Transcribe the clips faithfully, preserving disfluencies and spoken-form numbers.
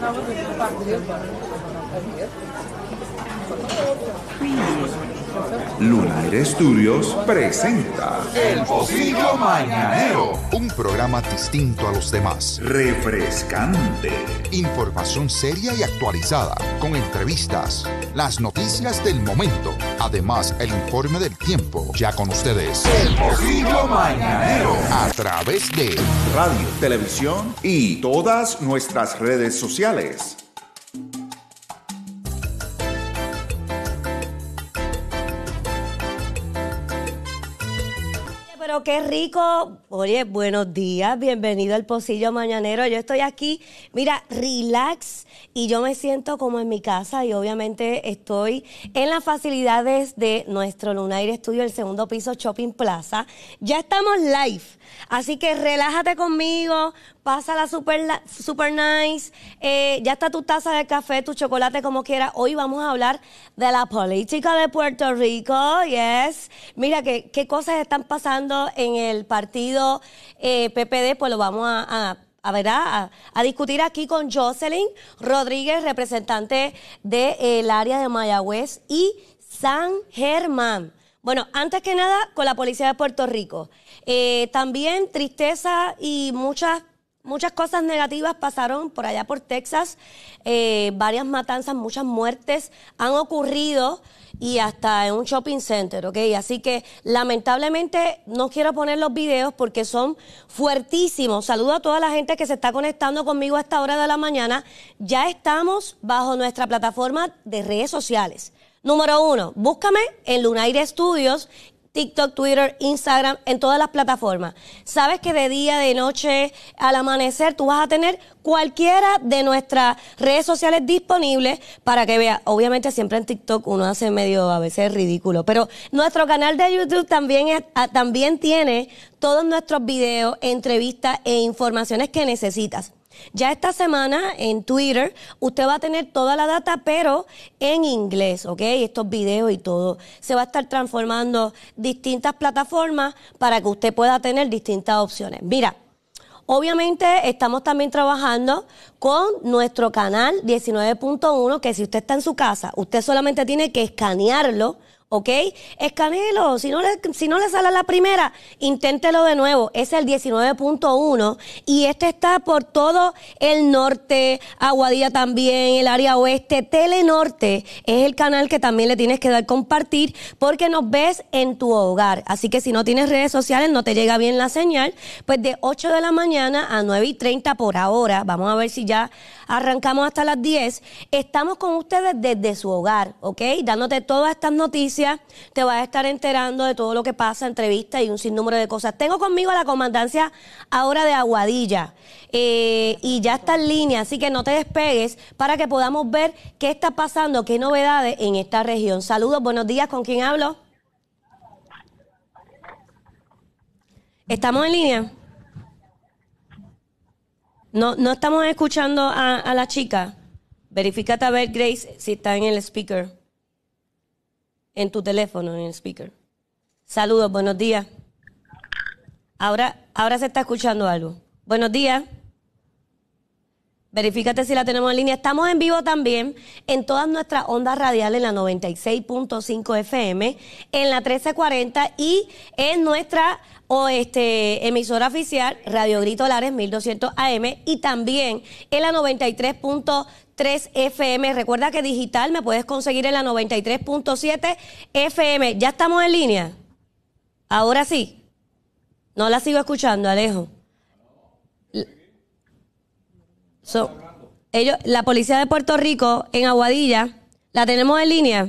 Lunaire Studios presenta El Pocillo Mañanero, un programa distinto a los demás, refrescante, información seria y actualizada, con entrevistas, las noticias del momento, además el informe del tiempo. Ya con ustedes, El Pocillo Mañanero, a través de radio, televisión y todas nuestras redes sociales. Pero qué rico. Oye, buenos días, bienvenido al Pocillo Mañanero. Yo estoy aquí, mira, relax, y yo me siento como en mi casa y obviamente estoy en las facilidades de nuestro Lunaire Studio, el segundo piso Shopping Plaza. Ya estamos live, así que relájate conmigo, pásala super, super nice, eh, ya está tu taza de café, tu chocolate, como quieras. Hoy vamos a hablar de la política de Puerto Rico, yes. Mira qué, qué cosas están pasando en el partido eh, P P D, pues lo vamos a... a A, ver, a, a discutir aquí con Jocelyn Rodríguez, representante del área de Mayagüez y San Germán. Bueno, antes que nada, con la Policía de Puerto Rico. Eh, también tristeza y muchas, muchas cosas negativas pasaron por allá por Texas. Eh, varias matanzas, muchas muertes han ocurrido y hasta en un shopping center, ¿ok? Así que lamentablemente no quiero poner los videos porque son fuertísimos. Saludo a toda la gente que se está conectando conmigo a esta hora de la mañana. Ya estamos bajo nuestra plataforma de redes sociales. Número uno, búscame en Lunaire Studios, TikTok, Twitter, Instagram, en todas las plataformas. Sabes que de día, de noche, al amanecer, tú vas a tener cualquiera de nuestras redes sociales disponibles para que veas. Obviamente siempre en TikTok uno hace medio a veces ridículo, pero nuestro canal de YouTube también, es, a, también tiene todos nuestros videos, entrevistas e informaciones que necesitas. Ya esta semana en Twitter usted va a tener toda la data, pero en inglés, ¿ok? Estos videos y todo. Se va a estar transformando distintas plataformas para que usted pueda tener distintas opciones. Mira, obviamente estamos también trabajando con nuestro canal diecinueve punto uno, que si usted está en su casa, usted solamente tiene que escanearlo, ¿ok? Escanéelo. Si no le, si no le sale la primera, inténtelo de nuevo. Es el diecinueve punto uno y este está por todo el norte, Aguadilla también, el área oeste. Telenorte es el canal que también le tienes que dar compartir porque nos ves en tu hogar. Así que si no tienes redes sociales, no te llega bien la señal, pues de ocho de la mañana a nueve y treinta por ahora, vamos a ver si ya arrancamos hasta las diez, estamos con ustedes desde su hogar, ¿ok? Dándote todas estas noticias. Te vas a estar enterando de todo lo que pasa, entrevistas y un sinnúmero de cosas. Tengo conmigo a la comandancia ahora de Aguadilla eh, y ya está en línea, así que no te despegues para que podamos ver qué está pasando, qué novedades en esta región. Saludos, buenos días, ¿con quién hablo? ¿Estamos en línea? No, no estamos escuchando a, a la chica. Verifícate a ver, Grace, si está en el speaker. En tu teléfono, en el speaker. Saludos, buenos días. Ahora, ahora se está escuchando algo. Buenos días. Verifícate si la tenemos en línea. Estamos en vivo también en todas nuestras ondas radiales, en la noventa y seis punto cinco F M, en la trece cuarenta y en nuestra o este, emisora oficial Radio Grito Lares mil doscientos A M y también en la noventa y tres punto tres F M. Recuerda que digital me puedes conseguir en la noventa y tres punto siete F M. ¿Ya estamos en línea? Ahora sí. No la sigo escuchando, Alejo. So, ellos, la policía de Puerto Rico en Aguadilla, ¿la tenemos en línea?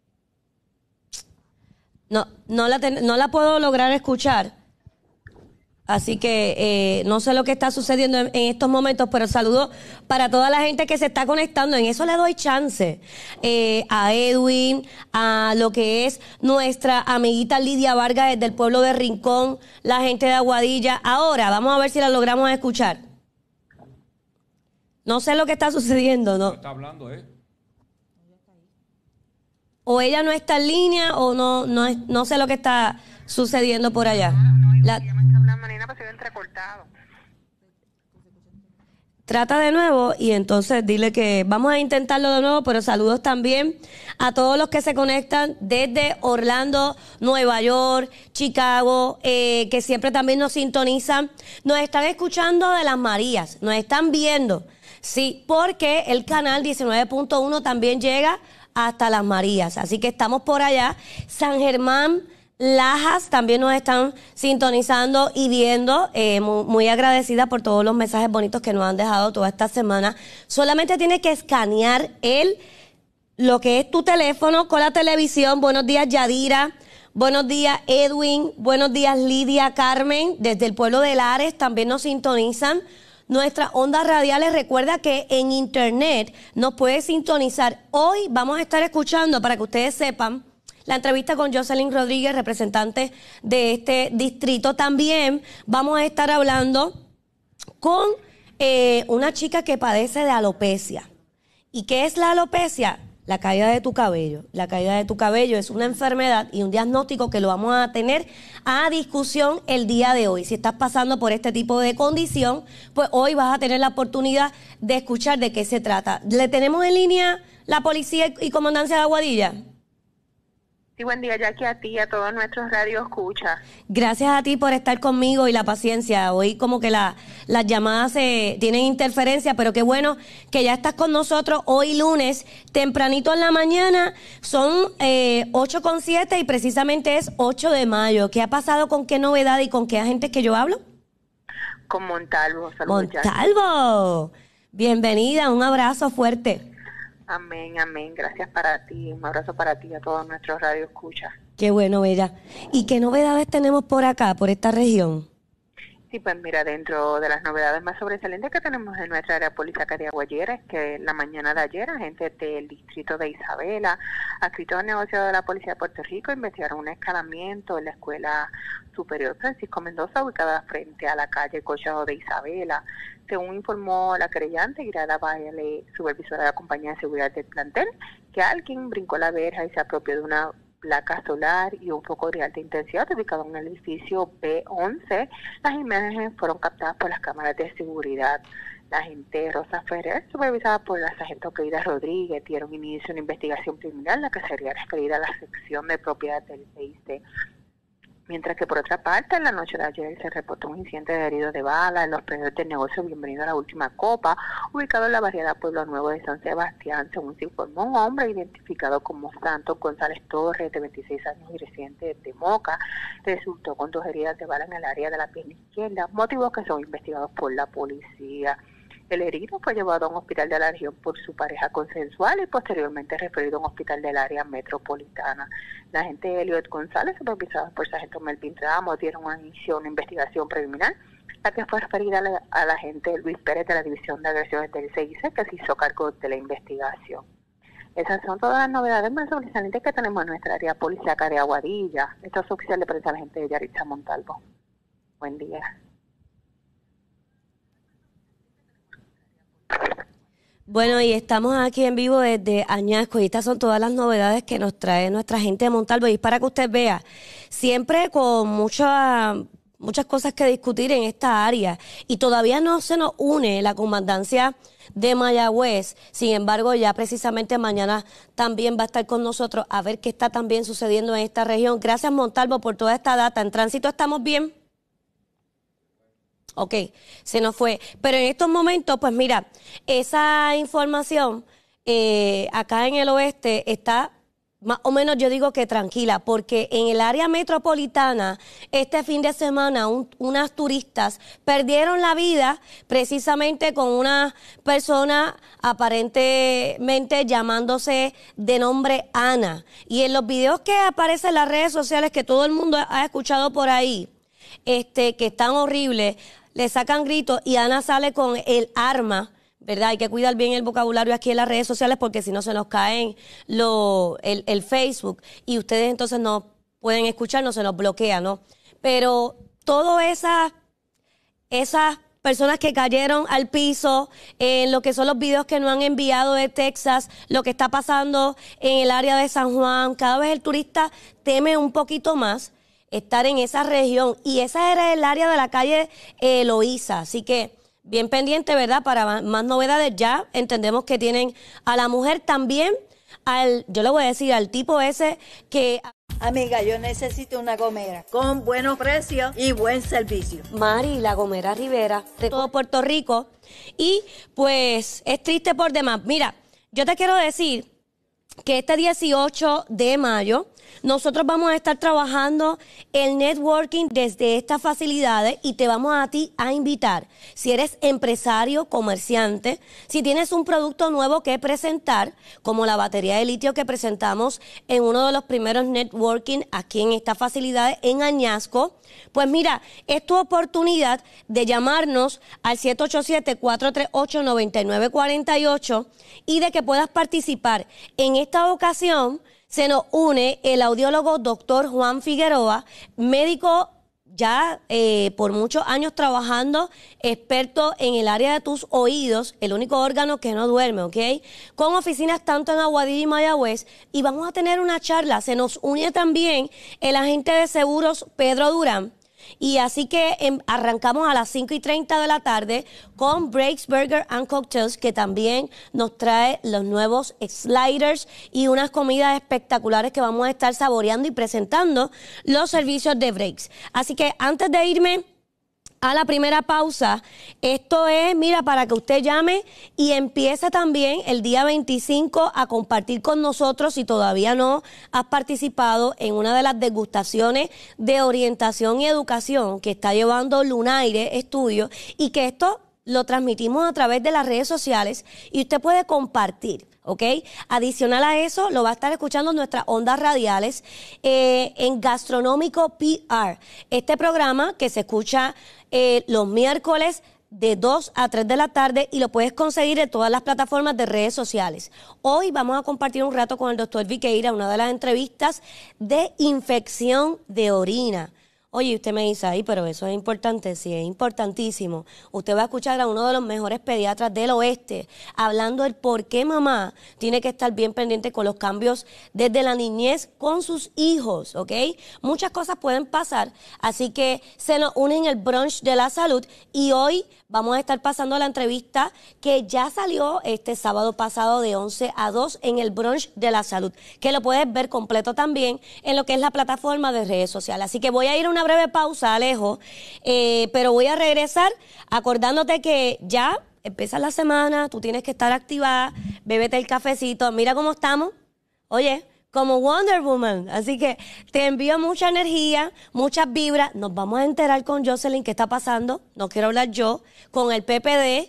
No, no la, ten, no la puedo lograr escuchar. Así que eh, no sé lo que está sucediendo en, en estos momentos, pero saludo para toda la gente que se está conectando. En eso le doy chance eh, a Edwin, a lo que es nuestra amiguita Lidia Vargas desde el pueblo de Rincón, la gente de Aguadilla. Ahora, vamos a ver si la logramos escuchar. No sé lo que está sucediendo, ¿no? Está hablando, ¿eh? O ella no está en línea o no, no, es, no sé lo que está sucediendo por allá. La... trata de nuevo y entonces dile que vamos a intentarlo de nuevo, pero saludos también a todos los que se conectan desde Orlando, Nueva York, Chicago, eh, que siempre también nos sintonizan. Nos están escuchando de Las Marías, nos están viendo, sí, porque el canal diecinueve punto uno también llega hasta Las Marías, así que estamos por allá. San Germán, Lajas también nos están sintonizando y viendo, eh, muy, muy agradecida por todos los mensajes bonitos que nos han dejado toda esta semana. Solamente tienes que escanear el, lo que es tu teléfono con la televisión. Buenos días, Yadira. Buenos días, Edwin. Buenos días, Lidia, Carmen. Desde el pueblo de Lares también nos sintonizan. Nuestras ondas radiales, recuerda que en internet nos puedes sintonizar. Hoy vamos a estar escuchando, para que ustedes sepan, la entrevista con Jocelyn Rodríguez, representante de este distrito. También vamos a estar hablando con eh, una chica que padece de alopecia. ¿Y qué es la alopecia? La caída de tu cabello. La caída de tu cabello es una enfermedad y un diagnóstico que lo vamos a tener a discusión el día de hoy. Si estás pasando por este tipo de condición, pues hoy vas a tener la oportunidad de escuchar de qué se trata. ¿Le tenemos en línea la policía y comandancia de Aguadilla? Sí, buen día, Jackie, a ti y a todos nuestros radio escucha. Gracias a ti por estar conmigo y la paciencia. Hoy como que la, las llamadas eh, tienen interferencia, pero qué bueno que ya estás con nosotros hoy lunes, tempranito en la mañana. Son eh, ocho con siete y precisamente es ocho de mayo. ¿Qué ha pasado, con qué novedad y con qué agentes que yo hablo? Con Montalvo. Saludos, Montalvo, Jackie. Bienvenida, un abrazo fuerte. Amén, amén. Gracias para ti. Un abrazo para ti y a todos nuestros radio escucha. Qué bueno, Bella. ¿Y qué novedades tenemos por acá, por esta región? Sí, pues mira, dentro de las novedades más sobresalientes que tenemos en nuestra área policíaca de Aguadilla es que la mañana de ayer agentes del distrito de Isabela, adscritos al negocio de la Policía de Puerto Rico, investigaron un escalamiento en la Escuela Superior Francisco Mendoza, ubicada frente a la calle Collado de Isabela. Según informó la querellante, Irada Baile, supervisora de la compañía de seguridad del plantel, que alguien brincó la verja y se apropió de una placa solar y un foco de alta intensidad ubicado en el edificio B once. Las imágenes fueron captadas por las cámaras de seguridad. La agente Rosa Ferrer, supervisada por la sargento Keida Rodríguez, dieron inicio a una investigación criminal, la que sería referida a la sección de propiedad del C I C. Mientras que por otra parte, en la noche de ayer se reportó un incidente de heridos de bala en los predios del negocio Bienvenido a la Última Copa, ubicado en la barriada Pueblo Nuevo de San Sebastián. Según se informó, un hombre identificado como Santos González Torres, de veintiséis años y residente de Moca, resultó con dos heridas de bala en el área de la pierna izquierda, motivos que son investigados por la policía. El herido fue llevado a un hospital de la región por su pareja consensual y posteriormente referido a un hospital del área metropolitana. La agente Eliot González, supervisada por sargento Melvin Ramos, dieron inicio a una investigación preliminar, la que fue referida a la, a la agente Luis Pérez de la División de Agresiones del C I C, que se hizo cargo de la investigación. Esas son todas las novedades más sobresalientes que tenemos en nuestra área policíaca de Aguadilla. Esto es oficial de prensa de la agente de Yaritza Montalvo. Buen día. Bueno, y estamos aquí en vivo desde Añasco y estas son todas las novedades que nos trae nuestra gente de Montalvo. Y es para que usted vea, siempre con mucha, muchas cosas que discutir en esta área y todavía no se nos une la comandancia de Mayagüez. Sin embargo, ya precisamente mañana también va a estar con nosotros a ver qué está también sucediendo en esta región. Gracias, Montalvo, por toda esta data. ¿En tránsito estamos bien? Ok, se nos fue. Pero en estos momentos, pues mira, esa información eh, acá en el oeste está más o menos, yo digo que tranquila, porque en el área metropolitana este fin de semana un, unas turistas perdieron la vida precisamente con una persona aparentemente llamándose de nombre Ana. Y en los videos que aparecen en las redes sociales que todo el mundo ha escuchado por ahí, este, que están horribles, le sacan gritos y Ana sale con el arma, ¿verdad? Hay que cuidar bien el vocabulario aquí en las redes sociales porque si no se nos caen lo, el, el Facebook y ustedes entonces no pueden escuchar, no se nos bloquea, ¿no? Pero todas esas, esas personas que cayeron al piso, en lo que son los videos que nos han enviado de Texas, lo que está pasando en el área de San Juan, cada vez el turista teme un poquito más estar en esa región y esa era el área de la calle Eloísa, así que bien pendiente, ¿verdad? Para más novedades, ya entendemos que tienen a la mujer también, al, yo le voy a decir, al tipo ese que... Amiga, yo necesito una gomera con buenos precios y buen servicio. Mari, la Gomera Rivera, de todo Puerto Rico. Y pues es triste por demás. Mira, yo te quiero decir que este dieciocho de mayo nosotros vamos a estar trabajando el networking desde estas facilidades y te vamos a ti a invitar. Si eres empresario, comerciante, si tienes un producto nuevo que presentar, como la batería de litio que presentamos en uno de los primeros networking aquí en estas facilidades en Añasco, pues mira, es tu oportunidad de llamarnos al siete ocho siete, cuatro tres ocho, nueve nueve cuatro ocho y de que puedas participar. En esta ocasión se nos une el audiólogo doctor Juan Figueroa, médico ya eh, por muchos años trabajando, experto en el área de tus oídos, el único órgano que no duerme, ¿ok? Con oficinas tanto en Aguadilla y Mayagüez, y vamos a tener una charla. Se nos une también el agente de seguros Pedro Durán. Y así que em, arrancamos a las cinco y treinta de la tarde con Breaks Burger and Cocktails, que también nos trae los nuevos sliders y unas comidas espectaculares que vamos a estar saboreando y presentando los servicios de Breaks. Así que antes de irme a la primera pausa, esto es, mira, para que usted llame y empiece también el día veinticinco a compartir con nosotros, si todavía no has participado en una de las degustaciones de orientación y educación que está llevando Lunaire Estudio, y que esto lo transmitimos a través de las redes sociales y usted puede compartir. ¿Ok? Adicional a eso, lo va a estar escuchando en nuestras ondas radiales eh, en Gastronómico P R. Este programa que se escucha eh, los miércoles de dos a tres de la tarde y lo puedes conseguir en todas las plataformas de redes sociales. Hoy vamos a compartir un rato con el doctor Viqueira, una de las entrevistas de infección de orina. Oye, usted me dice, ahí, pero eso es importante, sí, es importantísimo. Usted va a escuchar a uno de los mejores pediatras del oeste hablando del por qué mamá tiene que estar bien pendiente con los cambios desde la niñez con sus hijos, ¿ok? Muchas cosas pueden pasar, así que se nos une en el brunch de la salud y hoy vamos a estar pasando la entrevista que ya salió este sábado pasado de once a dos en el brunch de la salud, que lo puedes ver completo también en lo que es la plataforma de redes sociales. Así que voy a ir a una breve pausa, Alejo, eh, pero voy a regresar acordándote que ya empieza la semana, tú tienes que estar activada, bébete el cafecito, mira cómo estamos, oye, como Wonder Woman. Así que te envío mucha energía, muchas vibras. Nos vamos a enterar con Jocelyn qué está pasando, no quiero hablar yo, con el P P D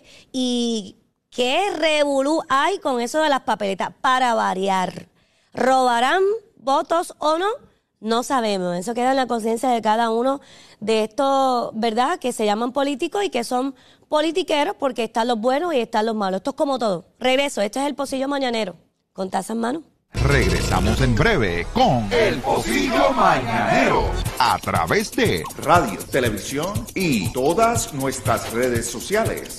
y qué revolú hay con eso de las papeletas para variar. ¿Robarán votos o no? No sabemos, eso queda en la conciencia de cada uno de estos, ¿verdad?, que se llaman políticos y que son politiqueros, porque están los buenos y están los malos. Esto es como todo. Regreso, este es el Pocillo Mañanero, con taza en mano. Regresamos en breve con El Pocillo Mañanero, a través de radio, televisión y todas nuestras redes sociales.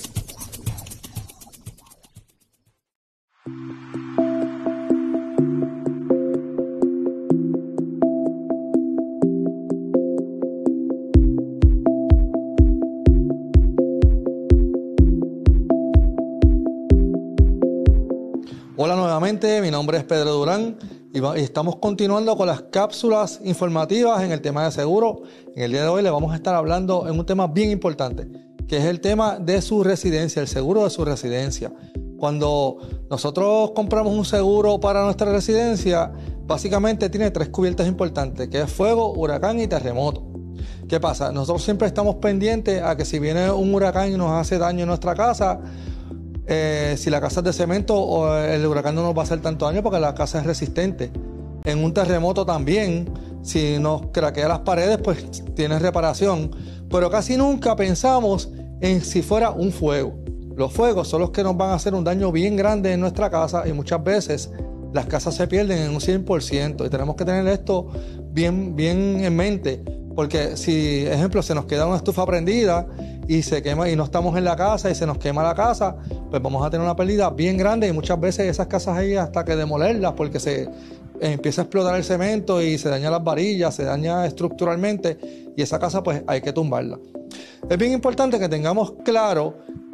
Hola nuevamente, mi nombre es Pedro Durán y, va, y estamos continuando con las cápsulas informativas en el tema de seguro. En el día de hoy le vamos a estar hablando en un tema bien importante, que es el tema de su residencia, el seguro de su residencia. Cuando nosotros compramos un seguro para nuestra residencia, básicamente tiene tres cubiertas importantes, que es fuego, huracán y terremoto. ¿Qué pasa? Nosotros siempre estamos pendientes a que si viene un huracán y nos hace daño en nuestra casa, Eh, si la casa es de cemento, o el huracán no nos va a hacer tanto daño porque la casa es resistente. En un terremoto también, si nos craquea las paredes, pues tiene reparación. Pero casi nunca pensamos en si fuera un fuego. Los fuegos son los que nos van a hacer un daño bien grande en nuestra casa y muchas veces las casas se pierden en un cien por ciento. Y tenemos que tener esto bien, bien en mente. Porque si, ejemplo, se nos queda una estufa prendida y se quema y no estamos en la casa y se nos quema la casa, pues vamos a tener una pérdida bien grande y muchas veces esas casas ahí hasta que demolerlas porque se eh, empieza a explotar el cemento y se dañan las varillas, se daña estructuralmente y esa casa pues hay que tumbarla. Es bien importante que tengamos claro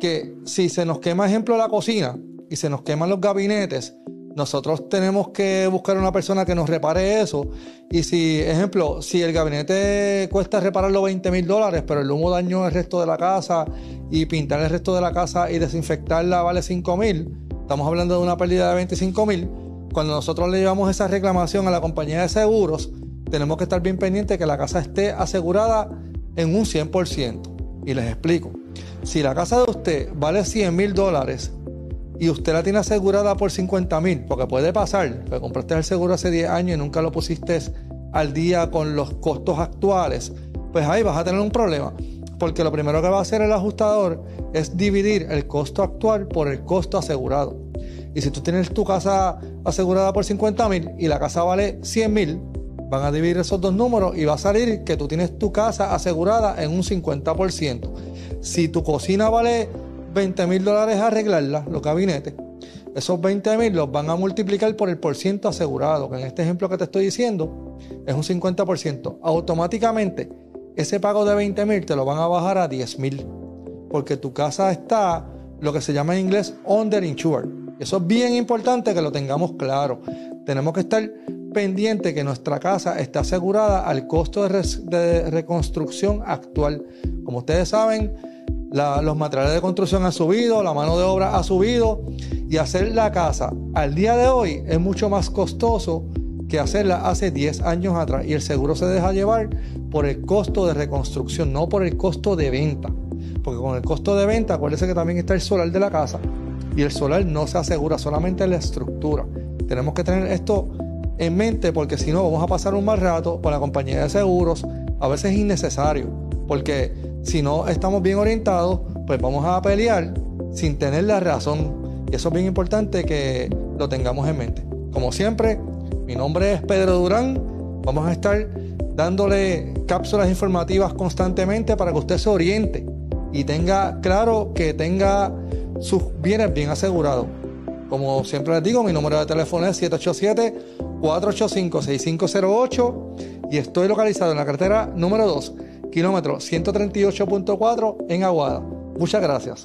que si se nos quema, ejemplo, la cocina y se nos queman los gabinetes, nosotros tenemos que buscar una persona que nos repare eso. Y si, ejemplo, si el gabinete cuesta repararlo veinte mil dólares, pero el humo dañó el resto de la casa y pintar el resto de la casa y desinfectarla vale cinco mil, estamos hablando de una pérdida de veinticinco mil. Cuando nosotros le llevamos esa reclamación a la compañía de seguros, tenemos que estar bien pendientes que la casa esté asegurada en un cien por ciento. Y les explico. Si la casa de usted vale cien mil dólares y usted la tiene asegurada por cincuenta mil, porque puede pasar, que compraste el seguro hace diez años y nunca lo pusiste al día con los costos actuales, pues ahí vas a tener un problema. Porque lo primero que va a hacer el ajustador es dividir el costo actual por el costo asegurado. Y si tú tienes tu casa asegurada por cincuenta mil y la casa vale cien mil, van a dividir esos dos números y va a salir que tú tienes tu casa asegurada en un cincuenta por ciento. Si tu cocina vale veinte mil dólares arreglarla, los gabinetes, esos veinte mil los van a multiplicar por el porciento asegurado, que en este ejemplo que te estoy diciendo es un cincuenta por ciento. Automáticamente ese pago de veinte mil te lo van a bajar a diez mil, porque tu casa está, lo que se llama en inglés, underinsured. Eso es bien importante que lo tengamos claro. Tenemos que estar pendiente que nuestra casa esté asegurada al costo de, res, de reconstrucción actual. Como ustedes saben, La, los materiales de construcción han subido, la mano de obra ha subido, y hacer la casa al día de hoy es mucho más costoso que hacerla hace diez años atrás, y el seguro se deja llevar por el costo de reconstrucción, no por el costo de venta, porque con el costo de venta, acuérdense que también está el solar de la casa, y el solar no se asegura, solamente la estructura. Tenemos que tener esto en mente, porque si no vamos a pasar un mal rato con la compañía de seguros, a veces innecesario, porque si no estamos bien orientados, pues vamos a pelear sin tener la razón. Y eso es bien importante que lo tengamos en mente. Como siempre, mi nombre es Pedro Durán. Vamos a estar dándole cápsulas informativas constantemente para que usted se oriente y tenga claro que tenga sus bienes bien asegurados. Como siempre les digo, mi número de teléfono es siete ocho siete, cuatro ocho cinco, seis cinco cero ocho y estoy localizado en la carretera número dos, kilómetro ciento treinta y ocho punto cuatro en Aguada. Muchas gracias.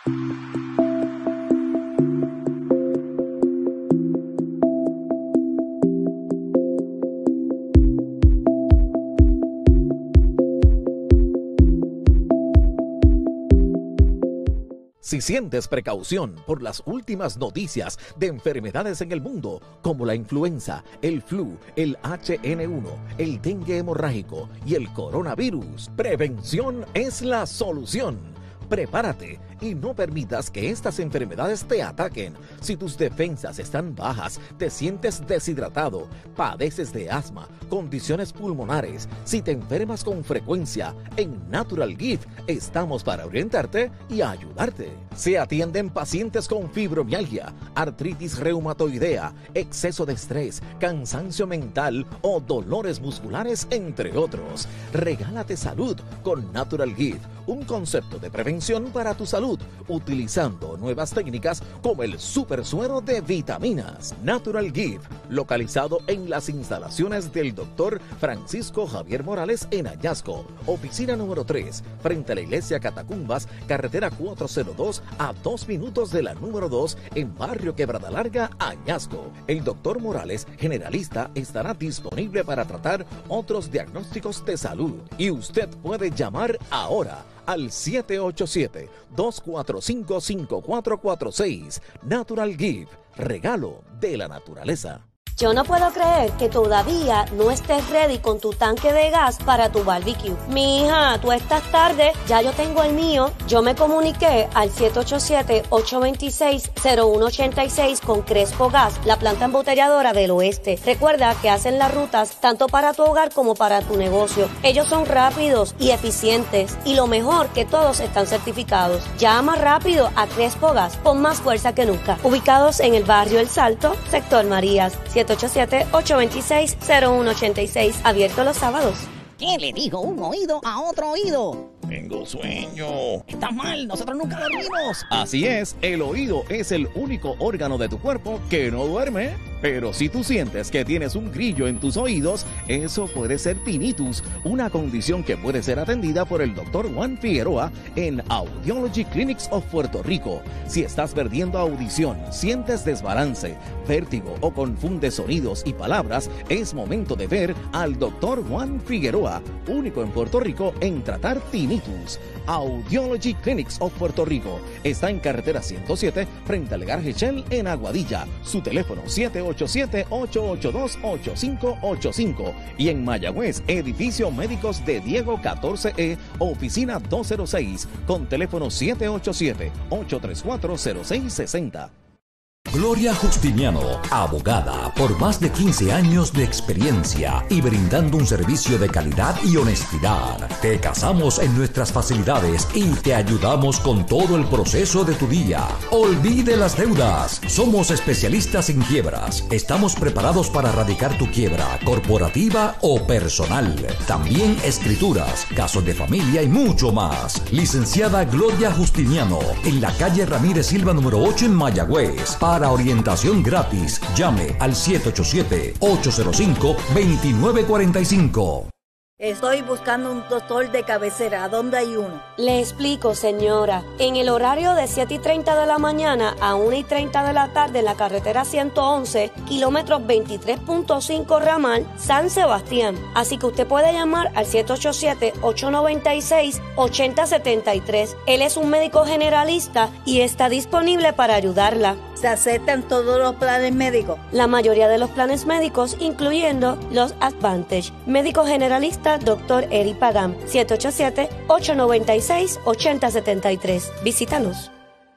Si sientes precaución por las últimas noticias de enfermedades en el mundo, como la influenza, el flu, el H N uno, el dengue hemorrágico y el coronavirus, prevención es la solución. Prepárate y no permitas que estas enfermedades te ataquen. Si tus defensas están bajas, te sientes deshidratado, padeces de asma, condiciones pulmonares, si te enfermas con frecuencia, en Natural Gift estamos para orientarte y ayudarte. Se atienden pacientes con fibromialgia, artritis reumatoidea, exceso de estrés, cansancio mental o dolores musculares, entre otros. Regálate salud con Natural Gift, un concepto de prevención para tu salud, utilizando nuevas técnicas como el super suero de vitaminas. Natural Gift, localizado en las instalaciones del doctor Francisco Javier Morales en Añasco, oficina número tres, frente a la iglesia Catacumbas, carretera cuatrocientos dos, a dos minutos de la número dos, en barrio Quebrada Larga, Añasco. El doctor Morales, generalista, estará disponible para tratar otros diagnósticos de salud, y usted puede llamar ahora al siete ocho siete, dos cuatro cinco, cinco cuatro cuatro seis. Natural Gift, regalo de la naturaleza. Yo no puedo creer que todavía no estés ready con tu tanque de gas para tu barbecue. Mi hija, tú estás tarde, ya yo tengo el mío. Yo me comuniqué al siete ocho siete, ocho dos seis, cero uno ocho seis con Crespo Gas, la planta embotelladora del oeste. Recuerda que hacen las rutas tanto para tu hogar como para tu negocio. Ellos son rápidos y eficientes, y lo mejor, que todos están certificados. Llama rápido a Crespo Gas con más fuerza que nunca. Ubicados en el barrio El Salto, sector Marías. siete ocho siete, ocho dos seis, cero uno ocho seis, abierto los sábados. ¿Qué le dijo un oído a otro oído? Tengo sueño. Estás mal, nosotros nunca dormimos. Así es, el oído es el único órgano de tu cuerpo que no duerme. Pero si tú sientes que tienes un grillo en tus oídos, eso puede ser tinnitus, una condición que puede ser atendida por el doctor Juan Figueroa en Audiology Clinics of Puerto Rico. Si estás perdiendo audición, sientes desbalance, vértigo o confundes sonidos y palabras, es momento de ver al doctor Juan Figueroa, único en Puerto Rico en tratar tinnitus. Audiology Clinics of Puerto Rico está en carretera ciento siete frente al Garaje Shell en Aguadilla. Su teléfono siete ocho siete, ocho ocho dos, ocho cinco ocho cinco y en Mayagüez, edificio Médicos de Diego catorce E, oficina doscientos seis, con teléfono siete ocho siete, ocho tres cuatro, cero seis seis cero. Gloria Justiniano, abogada por más de quince años de experiencia y brindando un servicio de calidad y honestidad. Te casamos en nuestras facilidades y te ayudamos con todo el proceso de tu día. Olvide las deudas. Somos especialistas en quiebras. Estamos preparados para erradicar tu quiebra corporativa o personal. También escrituras, casos de familia y mucho más. Licenciada Gloria Justiniano, en la calle Ramírez Silva número ocho en Mayagüez. Para orientación gratis, llame al siete ocho siete, ocho cero cinco, dos nueve cuatro cinco. Estoy buscando un doctor de cabecera. ¿Dónde hay uno? Le explico, señora. En el horario de siete y treinta de la mañana a una y treinta de la tarde en la carretera ciento once, kilómetros veintitrés punto cinco ramal, San Sebastián. Así que usted puede llamar al siete ocho siete, ocho nueve seis, ocho cero siete tres. Él es un médico generalista y está disponible para ayudarla. ¿Se aceptan todos los planes médicos? La mayoría de los planes médicos, incluyendo los Advantage. Médico generalista, doctor Eri Pagán. siete ocho siete, ocho nueve seis, ocho cero siete tres. Visítanos.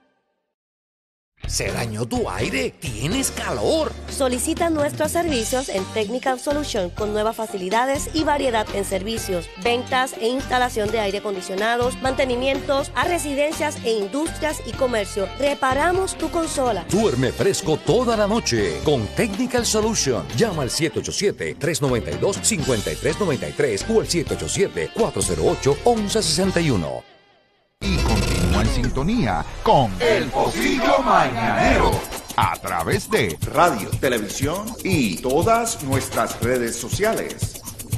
¿Se dañó tu aire? ¿Tienes calor? Solicita nuestros servicios en Technical Solution con nuevas facilidades y variedad en servicios, ventas e instalación de aire acondicionados, mantenimientos a residencias e industrias y comercio. Reparamos tu consola. Duerme fresco toda la noche con Technical Solution. Llama al siete ocho siete, tres nueve dos, cinco tres nueve tres o al siete ocho siete, cuatro cero ocho, once sesenta y uno. Y continúa en sintonía con El Pocillo Mañanero a través de Radio, televisión y todas nuestras redes sociales.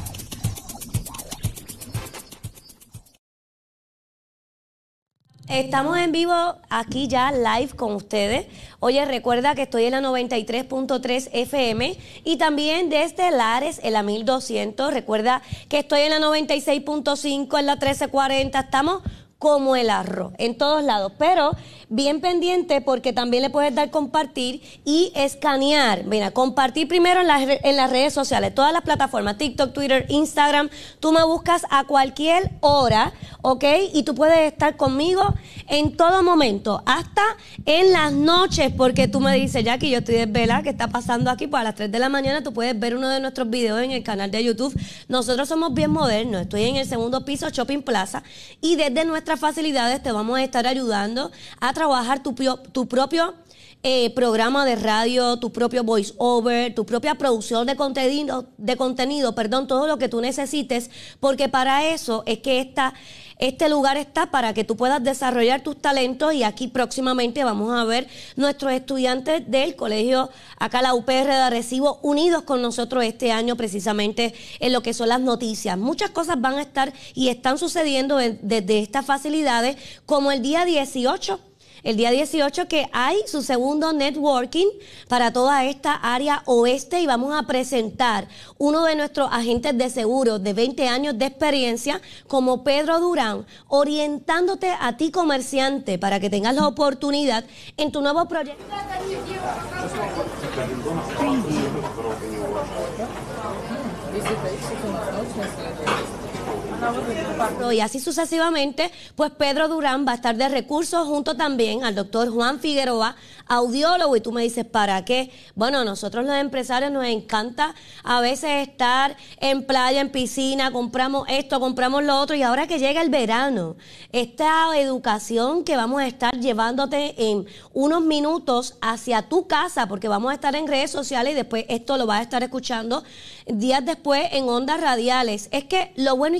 Estamos en vivo aquí ya live con ustedes. Oye, recuerda que estoy en la noventa y tres punto tres F M y también desde Lares en la mil doscientos. Recuerda que estoy en la noventa y seis punto cinco, en la trece cuarenta. Estamos como el arroz, en todos lados, pero bien pendiente porque también le puedes dar compartir y escanear. Mira, compartir primero en las, en las redes sociales, todas las plataformas, TikTok, Twitter, Instagram. Tú me buscas a cualquier hora, ¿ok? Y tú puedes estar conmigo en todo momento, hasta en las noches, porque tú me dices, Jackie, yo estoy desvelada, ¿qué está pasando aquí? Pues a las tres de la mañana tú puedes ver uno de nuestros videos en el canal de YouTube. Nosotros somos bien modernos, estoy en el segundo piso Shopping Plaza y desde nuestra facilidades te vamos a estar ayudando a trabajar tu, tu propio eh, programa de radio, tu propio voice over, tu propia producción de contenido, de contenido, perdón, todo lo que tú necesites, porque para eso es que esta, este lugar está para que tú puedas desarrollar tus talentos y aquí próximamente vamos a ver nuestros estudiantes del colegio, acá la U P R de Arecibo, unidos con nosotros este año precisamente en lo que son las noticias. Muchas cosas van a estar y están sucediendo desde estas facilidades, como el día dieciocho. El día dieciocho que hay su segundo networking para toda esta área oeste y vamos a presentar uno de nuestros agentes de seguros de veinte años de experiencia como Pedro Durán, orientándote a ti comerciante para que tengas la oportunidad en tu nuevo proyecto. Y así sucesivamente, pues Pedro Durán va a estar de recursos junto también al doctor Juan Figueroa, audiólogo, y tú me dices, ¿para qué? Bueno, a nosotros los empresarios nos encanta a veces estar en playa, en piscina, compramos esto, compramos lo otro, y ahora que llega el verano, esta educación que vamos a estar llevándote en unos minutos hacia tu casa, porque vamos a estar en redes sociales y después esto lo vas a estar escuchando días después en ondas radiales. Es que lo bueno y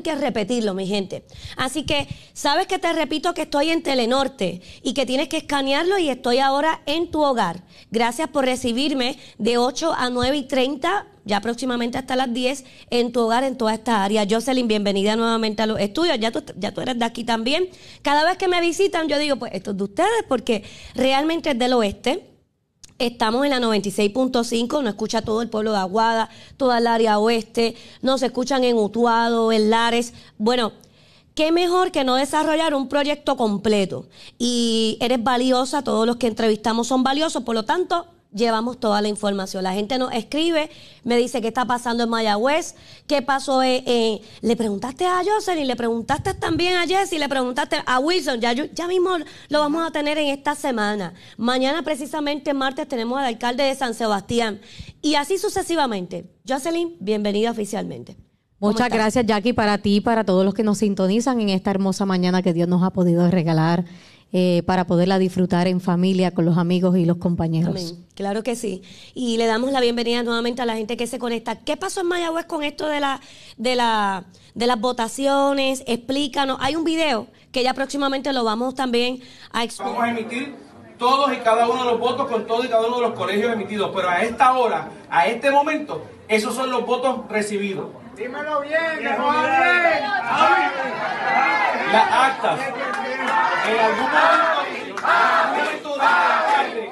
ni que repetirlo, mi gente. Así que, sabes que te repito que estoy en Telenorte y que tienes que escanearlo y estoy ahora en tu hogar. Gracias por recibirme de ocho a nueve y treinta, ya próximamente hasta las diez, en tu hogar, en toda esta área. Jocelyn, bienvenida nuevamente a los estudios. Ya tú, ya tú eres de aquí también. Cada vez que me visitan, yo digo, pues esto es de ustedes, porque realmente es del oeste. Estamos en la noventa y seis punto cinco, nos escucha todo el pueblo de Aguada, toda el área oeste, nos escuchan en Utuado, en Lares. Bueno, qué mejor que no desarrollar un proyecto completo. Y eres valiosa, todos los que entrevistamos son valiosos, por lo tanto, llevamos toda la información. La gente nos escribe, me dice qué está pasando en Mayagüez, qué pasó en... en le preguntaste a Jocelyn, le preguntaste también a Jessy, le preguntaste a Wilson, ya, ya mismo lo vamos a tener en esta semana. Mañana, precisamente, martes, tenemos al alcalde de San Sebastián. Y así sucesivamente. Jocelyn, bienvenida oficialmente. Muchas gracias, Jackie, para ti y para todos los que nos sintonizan en esta hermosa mañana que Dios nos ha podido regalar. Eh, para poderla disfrutar en familia, con los amigos y los compañeros. Amén. Claro que sí. Y le damos la bienvenida nuevamente a la gente que se conecta. ¿Qué pasó en Mayagüez con esto de la, de la, de las votaciones? Explícanos. Hay un video que ya próximamente lo vamos también a exponer. Vamos a emitir todos y cada uno de los votos con todos y cada uno de los colegios emitidos, pero a esta hora, a este momento, esos son los votos recibidos. Dímelo bien, que no bien. Las actas. En algún momento, en algún momento de alcalde,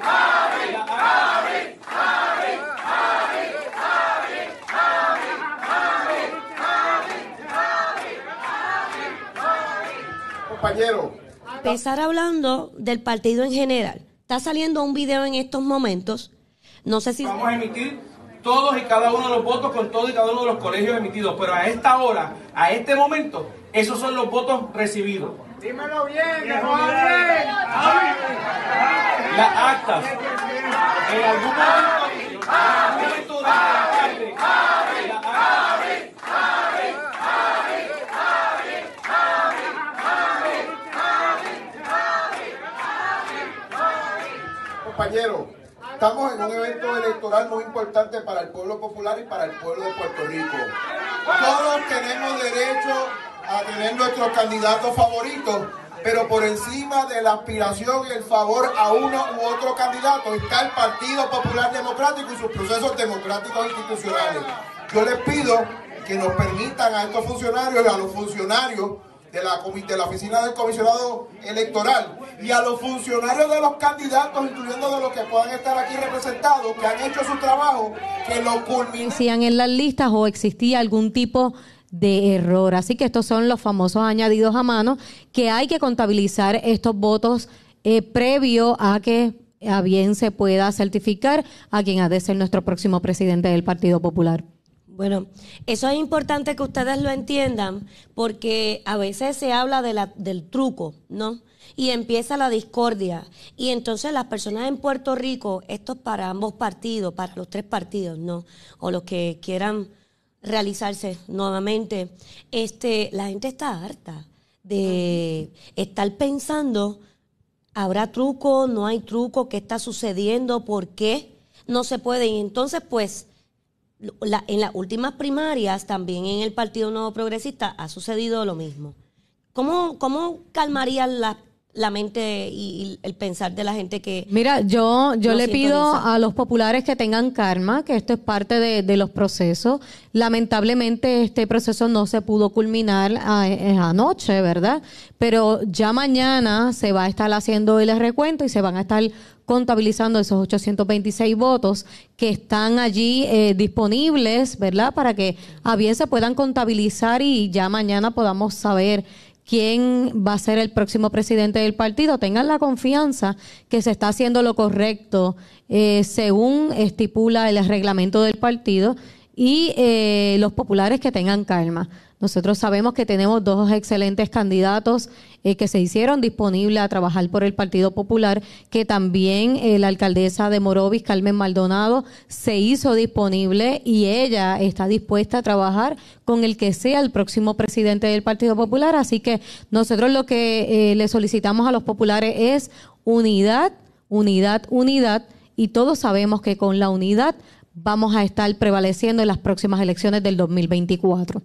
compañero. Empezar hablando del partido en general. Está saliendo un video en estos momentos. No sé si... Vamos a emitir todos y cada uno de los votos con todos y cada uno de los colegios emitidos, pero a esta hora, a este momento, esos son los votos recibidos. Dímelo bien, que no bien. Las actas. En algún momento, en algún momento de alcalde, compañero, estamos en un evento electoral muy importante para el pueblo popular y para el pueblo de Puerto Rico. Todos tenemos derecho a tener nuestros candidatos favoritos, pero por encima de la aspiración y el favor a uno u otro candidato está el Partido Popular Democrático y sus procesos democráticos institucionales. Yo les pido que nos permitan a estos funcionarios y a los funcionarios de la, de la oficina del comisionado electoral y a los funcionarios de los candidatos, incluyendo de los que puedan estar aquí representados, que han hecho su trabajo, que lo culminen. Decían en las listas o existía algún tipo de error. Así que estos son los famosos añadidos a mano, que hay que contabilizar estos votos eh, previo a que a bien se pueda certificar a quien ha de ser nuestro próximo presidente del Partido Popular. Bueno, eso es importante que ustedes lo entiendan, porque a veces se habla de la, del truco, ¿no? Y empieza la discordia. Y entonces las personas en Puerto Rico, esto es para ambos partidos, para los tres partidos, ¿no? O los que quieran realizarse nuevamente, este, la gente está harta de estar pensando, ¿habrá truco? ¿No hay truco? ¿Qué está sucediendo? ¿Por qué no se puede? Y entonces, pues, la, en las últimas primarias, también en el Partido Nuevo Progresista, ha sucedido lo mismo. ¿Cómo, cómo calmarían la la mente y el pensar de la gente que... Mira, yo yo no le pido sintoniza. a los populares que tengan calma, que esto es parte de, de los procesos. Lamentablemente este proceso no se pudo culminar a, a anoche, ¿verdad? Pero ya mañana se va a estar haciendo el recuento y se van a estar contabilizando esos ochocientos veintiséis votos que están allí eh, disponibles, ¿verdad? Para que a bien se puedan contabilizar y ya mañana podamos saber quién va a ser el próximo presidente del partido. Tengan la confianza que se está haciendo lo correcto eh, según estipula el reglamento del partido y eh, los populares que tengan calma. Nosotros sabemos que tenemos dos excelentes candidatos eh, que se hicieron disponibles a trabajar por el Partido Popular, que también eh, la alcaldesa de Morovis, Carmen Maldonado, se hizo disponible y ella está dispuesta a trabajar con el que sea el próximo presidente del Partido Popular. Así que nosotros lo que eh, le solicitamos a los populares es unidad, unidad, unidad, y todos sabemos que con la unidad vamos a estar prevaleciendo en las próximas elecciones del dos mil veinticuatro.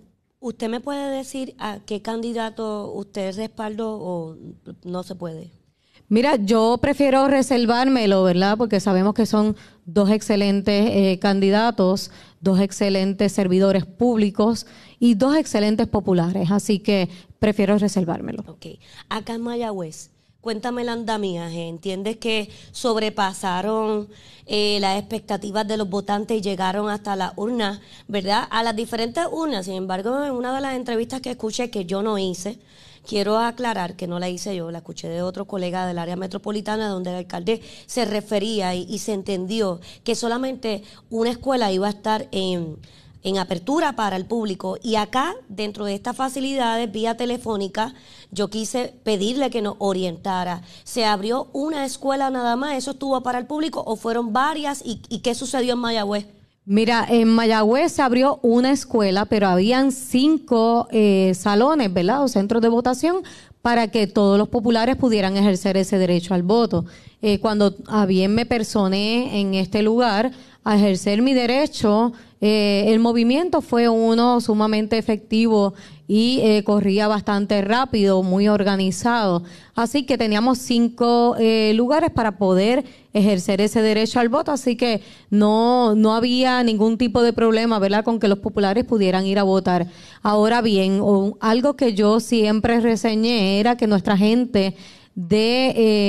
¿Usted me puede decir a qué candidato usted respaldó o no se puede? Mira, yo prefiero reservármelo, ¿verdad? Porque sabemos que son dos excelentes eh, candidatos, dos excelentes servidores públicos y dos excelentes populares. Así que prefiero reservármelo. Ok. Acá en Mayagüez, cuéntame el andamiaje. ¿Entiendes que sobrepasaron eh, las expectativas de los votantes y llegaron hasta las urnas, verdad? A las diferentes urnas. Sin embargo, en una de las entrevistas que escuché, que yo no hice, quiero aclarar que no la hice yo, la escuché de otro colega del área metropolitana, donde el alcalde se refería y, y se entendió que solamente una escuela iba a estar en, en apertura para el público. Y acá, dentro de estas facilidades, vía telefónica, yo quise pedirle que nos orientara. ¿Se abrió una escuela nada más? ¿Eso estuvo para el público o fueron varias? ¿Y, y qué sucedió en Mayagüez? Mira, en Mayagüez se abrió una escuela, pero habían cinco eh, salones, ¿verdad? O centros de votación para que todos los populares pudieran ejercer ese derecho al voto. Eh, cuando a bien me personé en este lugar a ejercer mi derecho, eh, el movimiento fue uno sumamente efectivo y eh, corría bastante rápido, muy organizado. Así que teníamos cinco eh, lugares para poder ejercer ese derecho al voto, así que no, no había ningún tipo de problema, ¿verdad?, con que los populares pudieran ir a votar. Ahora bien, o, algo que yo siempre reseñé era que nuestra gente de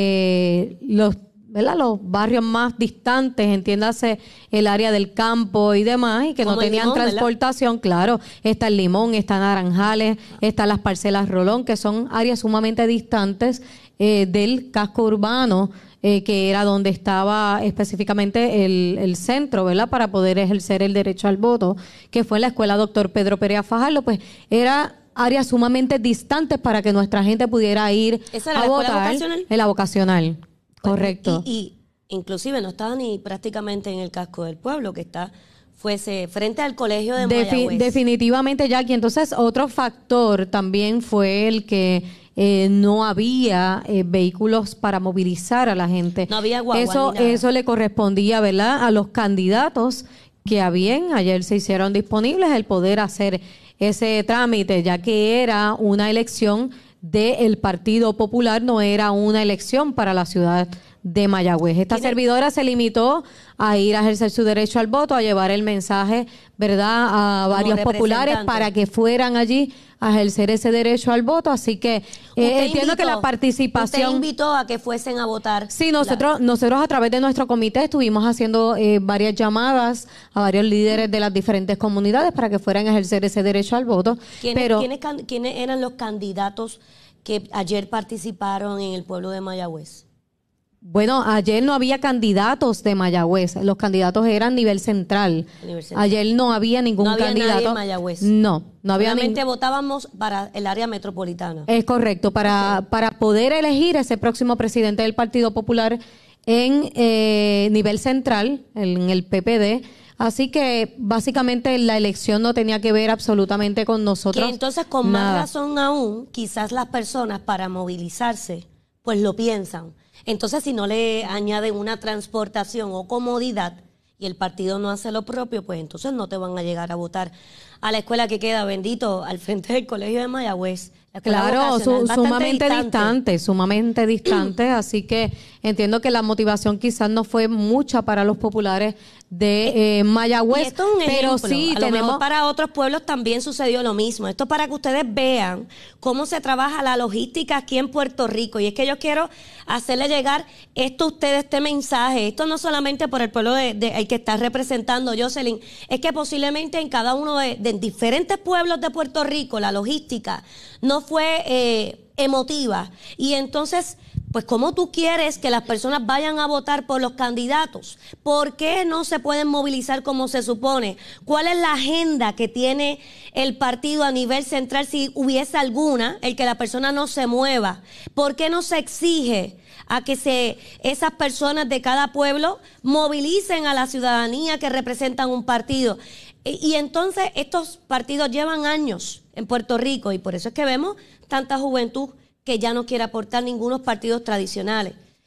eh, los ¿verdad? Los barrios más distantes, entiéndase el área del campo y demás, y que no tenían Limón, transportación, ¿verdad? Claro, está el Limón, está Naranjales, están las parcelas Rolón, que son áreas sumamente distantes eh, del casco urbano, eh, que era donde estaba específicamente el, el centro, ¿verdad?, para poder ejercer el derecho al voto, que fue en la escuela Doctor Pedro Perea Fajardo. Pues era áreas sumamente distantes para que nuestra gente pudiera ir ¿Esa era a la votar. escuela vocacional? En la vocacional. Correcto. Y, y inclusive no estaba ni prácticamente en el casco del pueblo, que está fuese frente al colegio de Defi- Mayagüez. Definitivamente, Jackie. Entonces, otro factor también fue el que eh, no había eh, vehículos para movilizar a la gente. No había guagua Eso, ni nada. eso le correspondía, ¿verdad?, a los candidatos que a bien ayer se hicieron disponibles el poder hacer ese trámite, ya que era una elección del Partido Popular, no era una elección para la ciudad de Mayagüez. Esta servidora se limitó a ir a ejercer su derecho al voto, a llevar el mensaje, ¿verdad?, a varios populares para que fueran allí a ejercer ese derecho al voto. Así que eh, entiendo invitó, que la participación... Usted invitó a que fuesen a votar. Sí, nosotros, la... nosotros a través de nuestro comité estuvimos haciendo eh, varias llamadas a varios líderes de las diferentes comunidades para que fueran a ejercer ese derecho al voto. ¿Quiénes, pero, ¿quiénes, ¿quiénes eran los candidatos que ayer participaron en el pueblo de Mayagüez? Bueno, ayer no había candidatos de Mayagüez, los candidatos eran nivel central. Nivel central. Ayer no había ningún no había candidato. Nadie en Mayagüez. No, no había. Solamente ning... votábamos para el área metropolitana. Es correcto, para, okay. para poder elegir ese próximo presidente del Partido Popular en eh, nivel central, en el P P D. Así que básicamente la elección no tenía que ver absolutamente con nosotros. Que entonces con nada. más razón aún, quizás las personas para movilizarse, pues lo piensan. Entonces si no le añaden una transportación o comodidad y el partido no hace lo propio, pues entonces no te van a llegar a votar a la escuela que queda, bendito, al frente del colegio de Mayagüez. Claro, su, sumamente distante. distante, sumamente distante, así que entiendo que la motivación quizás no fue mucha para los populares de eh, Mayagüez, y esto es un pero ejemplo. sí a tenemos... lo mejor para otros pueblos también sucedió lo mismo. Esto para que ustedes vean cómo se trabaja la logística aquí en Puerto Rico, y es que yo quiero hacerle llegar esto a ustedes, este mensaje, esto no solamente por el pueblo de, de, el que está representando Jocelyn, es que posiblemente en cada uno de, de diferentes pueblos de Puerto Rico la logística no fue eh, emotiva, y entonces pues ¿cómo tú quieres que las personas vayan a votar por los candidatos? ¿Por qué no se pueden movilizar como se supone? ¿Cuál es la agenda que tiene el partido a nivel central, si hubiese alguna, el que la persona no se mueva? ¿Por qué no se exige a que se esas personas de cada pueblo movilicen a la ciudadanía que representan un partido? Y, y entonces estos partidos llevan años en Puerto Rico, y por eso es que vemos tanta juventud que ya no quiere aportar ningunos partidos tradicionales.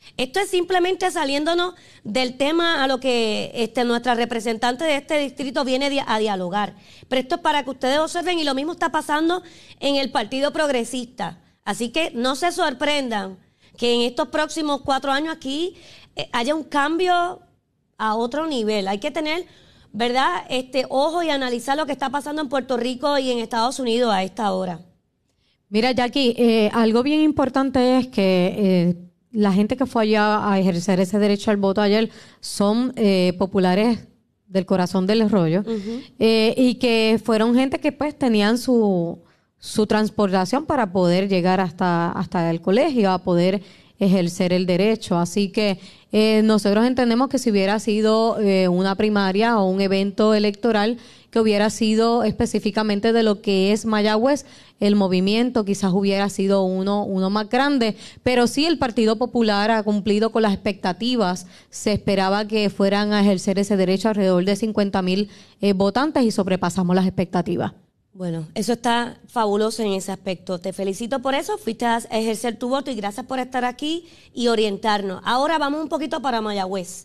Esto es simplemente saliéndonos del tema a lo que este, nuestra representante de este distrito viene di- a dialogar. Pero esto es para que ustedes observen, y lo mismo está pasando en el Partido Progresista. Así que no se sorprendan que en estos próximos cuatro años aquí eh, haya un cambio a otro nivel. Hay que tener, ¿verdad?, este ojo y analizar lo que está pasando en Puerto Rico y en Estados Unidos a esta hora. Mira, Jackie, eh, algo bien importante es que eh, la gente que fue allá a ejercer ese derecho al voto ayer son eh, populares del corazón del rollo, uh-huh. eh, y que fueron gente que pues tenían su, su transportación para poder llegar hasta, hasta el colegio, a poder ejercer el derecho. Así que eh, nosotros entendemos que si hubiera sido eh, una primaria o un evento electoral que hubiera sido específicamente de lo que es Mayagüez, el movimiento quizás hubiera sido uno, uno más grande, pero sí el Partido Popular ha cumplido con las expectativas. Se esperaba que fueran a ejercer ese derecho alrededor de cincuenta mil eh, votantes y sobrepasamos las expectativas. Bueno, eso está fabuloso en ese aspecto. Te felicito por eso, fuiste a ejercer tu voto y gracias por estar aquí y orientarnos. Ahora vamos un poquito para Mayagüez.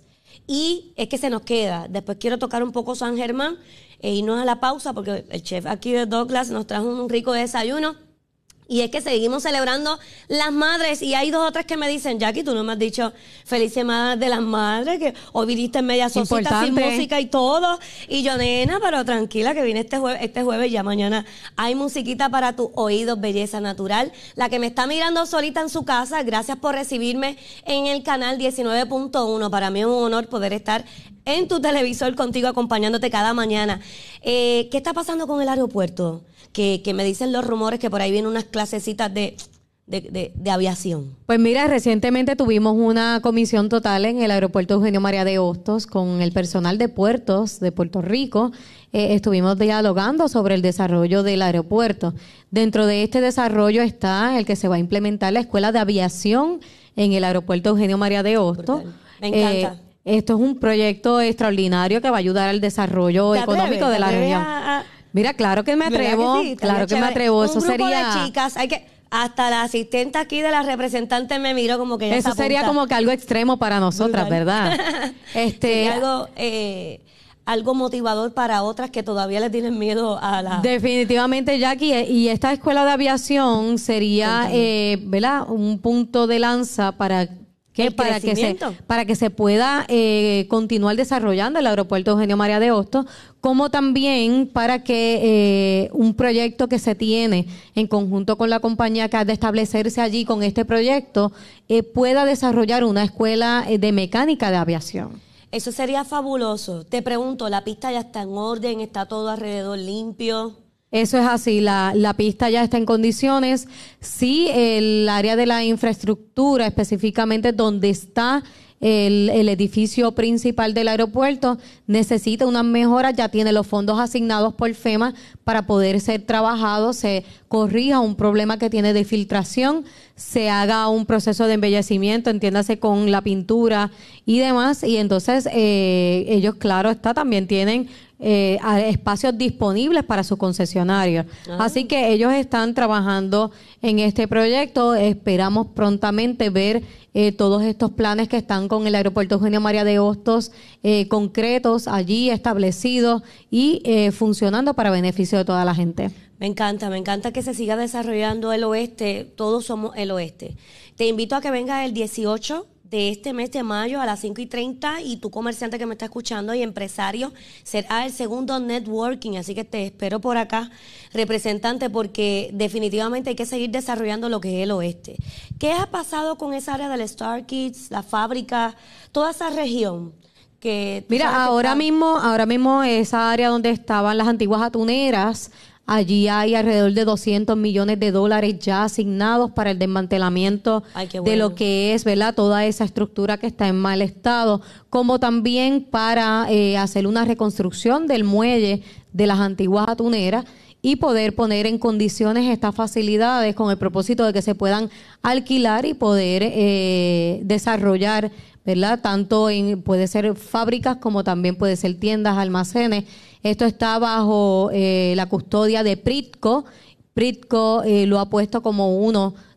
Y es que se nos queda. Después quiero tocar un poco San Germán e irnos a la pausa porque el chef aquí de Douglas nos trajo un rico desayuno. Y es que seguimos celebrando las madres y hay dos o tres que me dicen, Jackie, tú no me has dicho feliz semana de las madres, que hoy viniste media sosita sin música y todo. Y yo, nena, pero tranquila que viene este jueves, este jueves ya mañana hay musiquita para tus oídos, belleza natural. La que me está mirando solita en su casa, gracias por recibirme en el canal diecinueve punto uno. Para mí es un honor poder estar en tu televisor contigo acompañándote cada mañana. Eh, ¿Qué está pasando con el aeropuerto? Que, que me dicen los rumores que por ahí vienen unas clasecitas de, de, de, de aviación. Pues mira, recientemente tuvimos una comisión total en el aeropuerto Eugenio María de Hostos con el personal de puertos de Puerto Rico. Eh, estuvimos dialogando sobre el desarrollo del aeropuerto. Dentro de este desarrollo está el que se va a implementar la escuela de aviación en el aeropuerto Eugenio María de Hostos. Brutal. Me encanta. Eh, Esto es un proyecto extraordinario que va a ayudar al desarrollo económico de la región. A, a, Mira, claro que me atrevo, que sí, claro que me atrevo. Un Eso grupo sería de chicas, hay que hasta la asistente aquí de la representante me miró como que ya eso sería como que algo extremo para nosotras, Brutal. ¿Verdad? este sería algo eh, algo motivador para otras que todavía les tienen miedo a la... Definitivamente, Jackie, y esta escuela de aviación sería, eh, ¿verdad?, un punto de lanza para que para que se para que se pueda eh, continuar desarrollando el aeropuerto Eugenio María de Hostos, como también para que eh, un proyecto que se tiene en conjunto con la compañía que ha de establecerse allí con este proyecto eh, pueda desarrollar una escuela de mecánica de aviación. Eso sería fabuloso. Te pregunto, ¿la pista ya está en orden? ¿Está todo alrededor limpio? Eso es así, la, la pista ya está en condiciones. Sí, el área de la infraestructura, específicamente donde está el, el edificio principal del aeropuerto, necesita unas mejoras, ya tiene los fondos asignados por FEMA para poder ser trabajado, se corrija un problema que tiene de filtración, se haga un proceso de embellecimiento, entiéndase con la pintura y demás, y entonces eh, ellos, claro está, también tienen Eh, espacios disponibles para sus concesionarios. Ah. Así que ellos están trabajando en este proyecto. Esperamos prontamente ver eh, todos estos planes que están con el aeropuerto Eugenio María de Hostos eh, concretos allí establecidos y eh, funcionando para beneficio de toda la gente. Me encanta, me encanta que se siga desarrollando el oeste. Todos somos el oeste. Te invito a que vengas el dieciocho de este mes de mayo a las cinco y treinta y tu comerciante que me está escuchando y empresario será el segundo networking, así que te espero por acá, representante, porque definitivamente hay que seguir desarrollando lo que es el oeste. ¿Qué ha pasado con esa área del Star Kids, la fábrica, toda esa región? Que Mira, ahora está... mismo, ahora mismo esa área donde estaban las antiguas atuneras, allí hay alrededor de doscientos millones de dólares ya asignados para el desmantelamiento Ay, bueno. de lo que es, ¿verdad?, toda esa estructura que está en mal estado, como también para eh, hacer una reconstrucción del muelle de las antiguas atuneras y poder poner en condiciones estas facilidades con el propósito de que se puedan alquilar y poder eh, desarrollar, ¿verdad?, tanto en puede ser fábricas como también puede ser tiendas, almacenes. Esto está bajo eh, la custodia de Pritco. Pritco eh, lo ha puesto como uno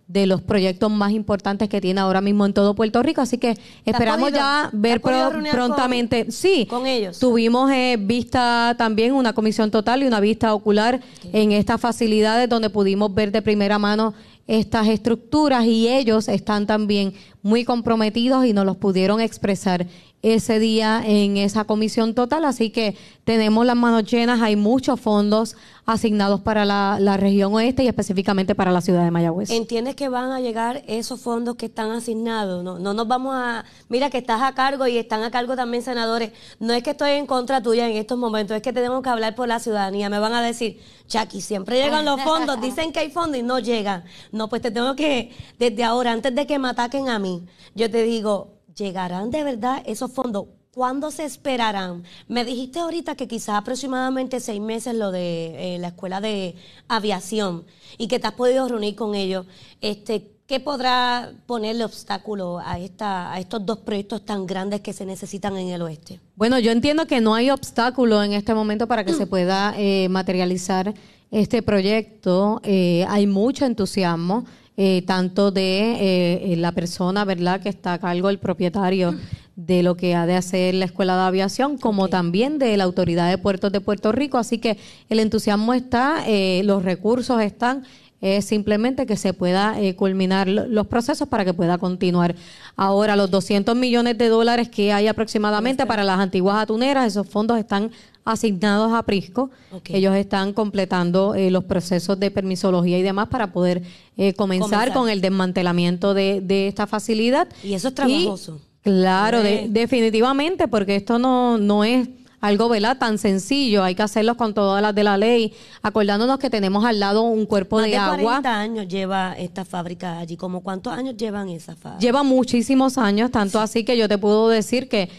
de los proyectos más importantes que tiene ahora mismo en todo Puerto Rico, así que esperamos ya ver pro, prontamente. Con, sí, con ellos. Tuvimos eh, vista también, una comisión total y una vista ocular okay. en estas facilidades donde pudimos ver de primera mano estas estructuras y ellos están también muy comprometidos y nos los pudieron expresar ese día en esa comisión total, así que tenemos las manos llenas, hay muchos fondos asignados para la, la región oeste y específicamente para la ciudad de Mayagüez. ¿Entiendes que van a llegar esos fondos que están asignados? No, no nos vamos a... Mira que estás a cargo y están a cargo también senadores. No es que estoy en contra tuya en estos momentos, es que tenemos que hablar por la ciudadanía. Me van a decir, Jackie, siempre llegan los fondos, dicen que hay fondos y no llegan. No, pues te tengo que, desde ahora, antes de que me ataquen a mí, yo te digo, ¿llegarán de verdad esos fondos? ¿Cuándo se esperarán? Me dijiste ahorita que quizás aproximadamente seis meses lo de eh, la escuela de aviación y que te has podido reunir con ellos. Este, ¿qué podrá ponerle obstáculo a, esta, a estos dos proyectos tan grandes que se necesitan en el oeste? Bueno, yo entiendo que no hay obstáculo en este momento para que se pueda eh, materializar este proyecto. Eh, hay mucho entusiasmo. Eh, tanto de eh, la persona, ¿verdad?, que está a cargo, el propietario de lo que ha de hacer la Escuela de Aviación, como okay. también de la Autoridad de Puertos de Puerto Rico. Así que el entusiasmo está, eh, los recursos están, es eh, simplemente que se pueda eh, culminar los procesos para que pueda continuar. Ahora, los doscientos millones de dólares que hay aproximadamente para las antiguas atuneras, esos fondos están asignados a Prisco. Okay. Ellos están completando eh, los procesos de permisología y demás para poder eh, comenzar, comenzar con el desmantelamiento de, de esta facilidad. Y eso es trabajoso. Y, claro, de, definitivamente, porque esto no, no es algo, ¿verdad?, tan sencillo. Hay que hacerlo con todas las de la ley, acordándonos que tenemos al lado un cuerpo Más de, de agua. cuarenta años lleva esta fábrica allí. ¿Cómo cuántos años llevan esa fábrica? Lleva muchísimos años, tanto sí. así que yo te puedo decir que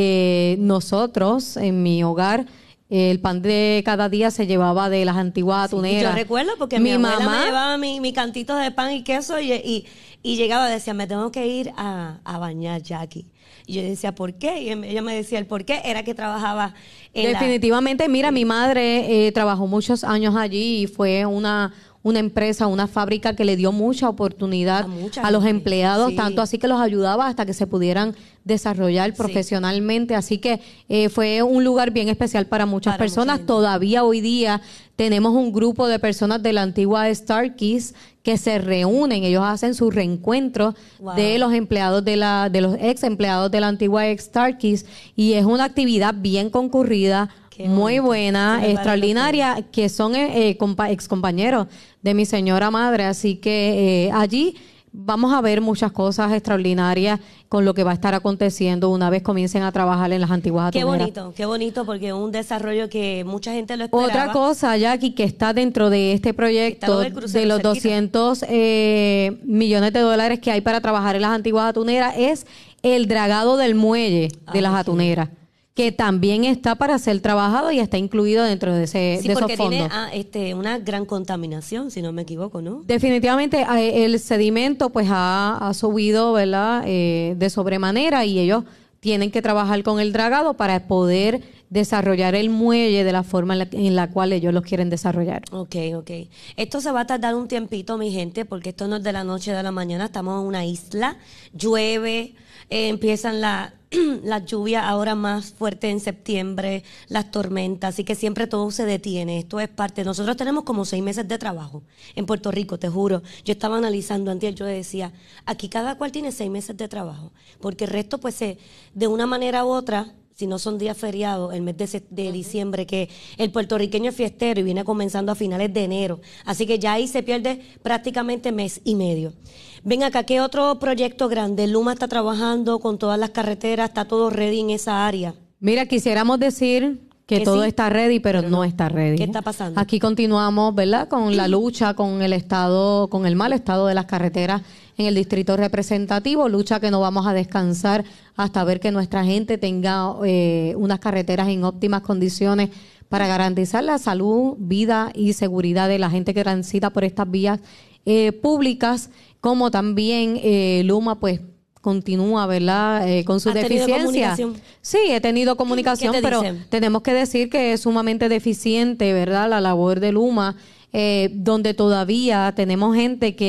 eh, nosotros, en mi hogar, el pan de cada día se llevaba de las antiguas atuneras. Sí, yo recuerdo porque mi, mi abuela mamá me llevaba mi, mi cantito de pan y queso y, y, y llegaba y decía, me tengo que ir a, a bañar, Jackie. Y yo decía, ¿por qué? Y ella me decía, el por qué era que trabajaba en Definitivamente, la... mira, mi madre eh, trabajó muchos años allí y fue una... una empresa, una fábrica que le dio mucha oportunidad a, a los empleados, sí. tanto así que los ayudaba hasta que se pudieran desarrollar profesionalmente. Sí. Así que eh, fue un lugar bien especial para muchas para personas. Mucha Todavía hoy día tenemos un grupo de personas de la antigua Starkeys que se reúnen, ellos hacen su reencuentro wow. de los empleados de la, de los ex empleados de la antigua Starkeys y es una actividad bien concurrida. Qué muy buena, extraordinaria, que son eh, compa ex compañeros de mi señora madre, así que eh, allí vamos a ver muchas cosas extraordinarias con lo que va a estar aconteciendo una vez comiencen a trabajar en las antiguas atuneras. Qué bonito, qué bonito, porque es un desarrollo que mucha gente lo esperaba. Otra cosa, Jackie, que está dentro de este proyecto de los cerquita. doscientos eh, millones de dólares que hay para trabajar en las antiguas atuneras es el dragado del muelle de Ay, las atuneras. Que también está para ser trabajado y está incluido dentro de, ese, sí, de esos porque fondos. Tiene ah, este, una gran contaminación, si no me equivoco, ¿no? Definitivamente el sedimento pues ha, ha subido, ¿verdad?, eh, de sobremanera y ellos tienen que trabajar con el dragado para poder desarrollar el muelle de la forma en la, en la cual ellos los quieren desarrollar. Ok, ok. Esto se va a tardar un tiempito, mi gente, porque esto no es de la noche a la mañana. Estamos en una isla, llueve, eh, empiezan la... las lluvias ahora más fuertes en septiembre, las tormentas, así que siempre todo se detiene. Esto es parte. Nosotros tenemos como seis meses de trabajo en Puerto Rico, te juro. Yo estaba analizando antes, yo decía, aquí cada cual tiene seis meses de trabajo, porque el resto, pues, se, de una manera u otra, si no son días feriados, el mes de, de diciembre, que el puertorriqueño es fiestero y viene comenzando a finales de enero. Así que ya ahí se pierde prácticamente mes y medio. Ven acá, ¿qué otro proyecto grande? Luma está trabajando con todas las carreteras, está todo ready en esa área. Mira, quisiéramos decir que todo sí, está ready, pero, pero no, no está ready. ¿Qué está pasando? Aquí continuamos, ¿verdad?, con la lucha con el estado, con el mal estado de las carreteras en el distrito representativo, lucha que no vamos a descansar hasta ver que nuestra gente tenga eh, unas carreteras en óptimas condiciones para garantizar la salud, vida y seguridad de la gente que transita por estas vías eh, públicas, como también eh, Luma, pues, continúa, ¿verdad?, eh, con su deficiencia. Sí, he tenido comunicación, pero dicen? tenemos que decir que es sumamente deficiente, ¿verdad?, la labor de Luma, eh, donde todavía tenemos gente que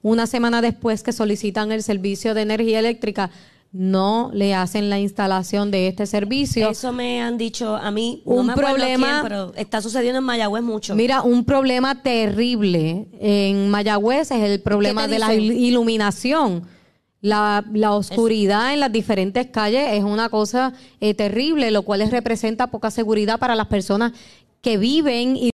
una semana después que solicitan el servicio de energía eléctrica, no le hacen la instalación de este servicio. Eso me han dicho a mí, un no me acuerdo problema, quién, pero está sucediendo en Mayagüez mucho. Mira, un problema terrible en Mayagüez es el problema de la iluminación. La, la oscuridad en las diferentes calles es una cosa eh, terrible, lo cual les representa poca seguridad para las personas que viven y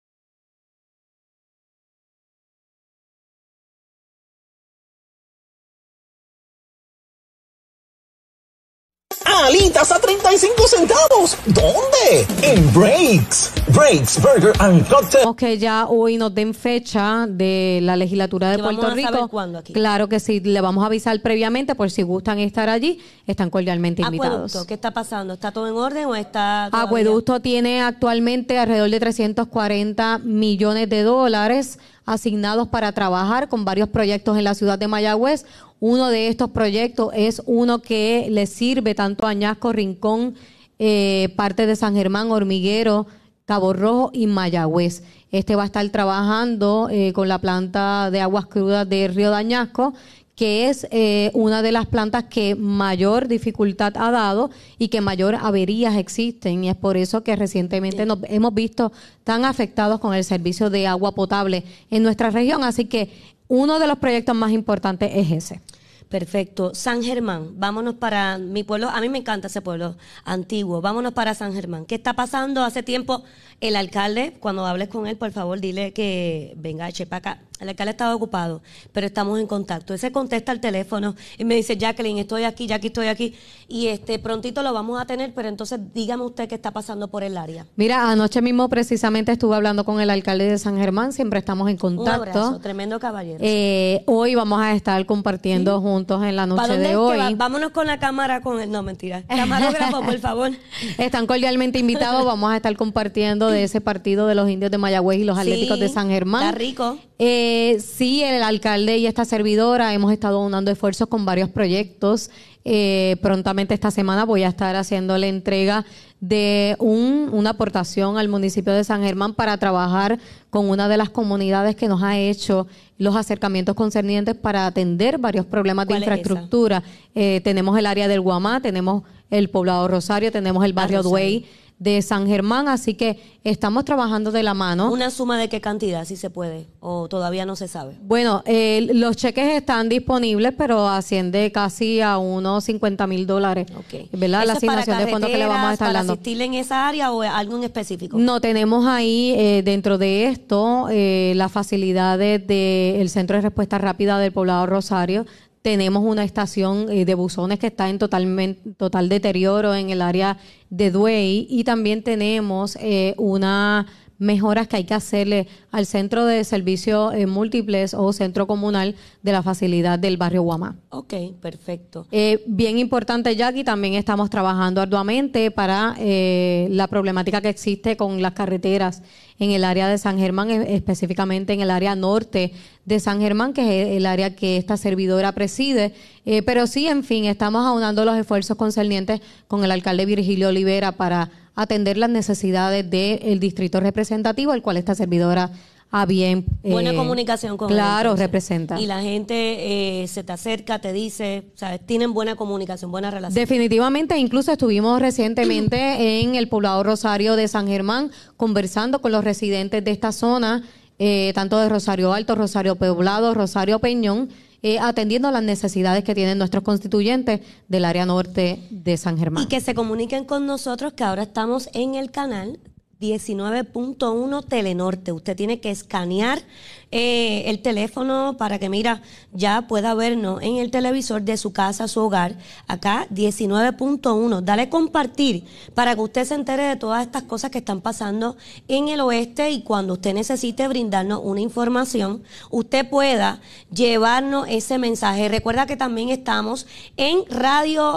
alitas a treinta y cinco centavos. ¿Dónde? En Breaks. Breaks Burger and Cocktail. Que ya hoy nos den fecha de la legislatura de Puerto Rico. Saber cuándo aquí. Claro que sí, le vamos a avisar previamente por si gustan estar allí, están cordialmente invitados. Acueducto, ¿qué está pasando? ¿Está todo en orden o está todavía? Acueducto tiene actualmente alrededor de trescientos cuarenta millones de dólares asignados para trabajar con varios proyectos en la ciudad de Mayagüez. Uno de estos proyectos es uno que le sirve tanto a Añasco, Rincón, eh, parte de San Germán, Hormiguero, Cabo Rojo y Mayagüez. Este va a estar trabajando eh, con la planta de aguas crudas de Río de Añasco, que es eh, una de las plantas que mayor dificultad ha dado y que mayor averías existen, y es por eso que recientemente nos hemos visto tan afectados con el servicio de agua potable en nuestra región. Así que uno de los proyectos más importantes es ese. Perfecto. San Germán, vámonos para mi pueblo. A mí me encanta ese pueblo antiguo. Vámonos para San Germán. ¿Qué está pasando? Hace tiempo el alcalde, cuando hables con él, por favor, dile que venga, eche para acá. El alcalde estaba ocupado, pero estamos en contacto. Él se contesta al teléfono y me dice, Jacqueline, estoy aquí, Jackie, estoy aquí. Y este prontito lo vamos a tener, pero entonces dígame usted qué está pasando por el área. Mira, anoche mismo precisamente estuve hablando con el alcalde de San Germán. Siempre estamos en contacto. Un abrazo, tremendo caballero. Eh, hoy vamos a estar compartiendo ¿Sí? juntos en la noche de hoy. Va? Vámonos con la cámara, con el, no, mentira. Camarógrafo, por favor. Están cordialmente invitados. Vamos a estar compartiendo de ese partido de los indios de Mayagüez y los Atléticos sí, de San Germán. Está rico. Eh, sí, el alcalde y esta servidora hemos estado unando esfuerzos con varios proyectos. Eh, prontamente esta semana voy a estar haciendo la entrega de un, una aportación al municipio de San Germán para trabajar con una de las comunidades que nos ha hecho los acercamientos concernientes para atender varios problemas de infraestructura. Eh, tenemos el área del Guamá, tenemos el poblado Rosario, tenemos el barrio Duey de San Germán, así que estamos trabajando de la mano. ¿Una suma de qué cantidad, si se puede, o todavía no se sabe? Bueno, eh, los cheques están disponibles, pero asciende casi a unos cincuenta mil dólares, okay. ¿verdad? La asignación de fondos que le vamos a estar para dando. ¿Para asistirle en esa área o algo en específico? No, tenemos ahí eh, dentro de esto eh, las facilidades del Centro de Respuesta Rápida del Poblado Rosario. Tenemos una estación eh, de buzones que está en totalmente, total deterioro en el área de Duey, y también tenemos eh, unas mejoras que hay que hacerle al centro de servicios eh, múltiples o centro comunal de la facilidad del barrio Guamá. Ok, perfecto. Eh, bien importante, Jackie, también estamos trabajando arduamente para eh, la problemática que existe con las carreteras en el área de San Germán, específicamente en el área norte de San Germán, que es el área que esta servidora preside. Eh, pero sí, en fin, estamos aunando los esfuerzos concernientes con el alcalde Virgilio Olivera para atender las necesidades del distrito representativo, el cual esta servidora a bien. Eh, Buena comunicación con Claro, él, representa. Y la gente eh, se te acerca, te dice, ¿sabes? Tienen buena comunicación, buena relación. Definitivamente, incluso estuvimos recientemente en el poblado Rosario de San Germán conversando con los residentes de esta zona, eh, tanto de Rosario Alto, Rosario Poblado, Rosario Peñón, Eh, atendiendo las necesidades que tienen nuestros constituyentes del área norte de San Germán. Y que se comuniquen con nosotros, que ahora estamos en el canal diecinueve punto uno Telenorte. Usted tiene que escanear eh, el teléfono para que, mira, ya pueda vernos en el televisor de su casa, su hogar. Acá, diecinueve punto uno. Dale compartir para que usted se entere de todas estas cosas que están pasando en el oeste, y cuando usted necesite brindarnos una información, usted pueda llevarnos ese mensaje. Recuerda que también estamos en Radio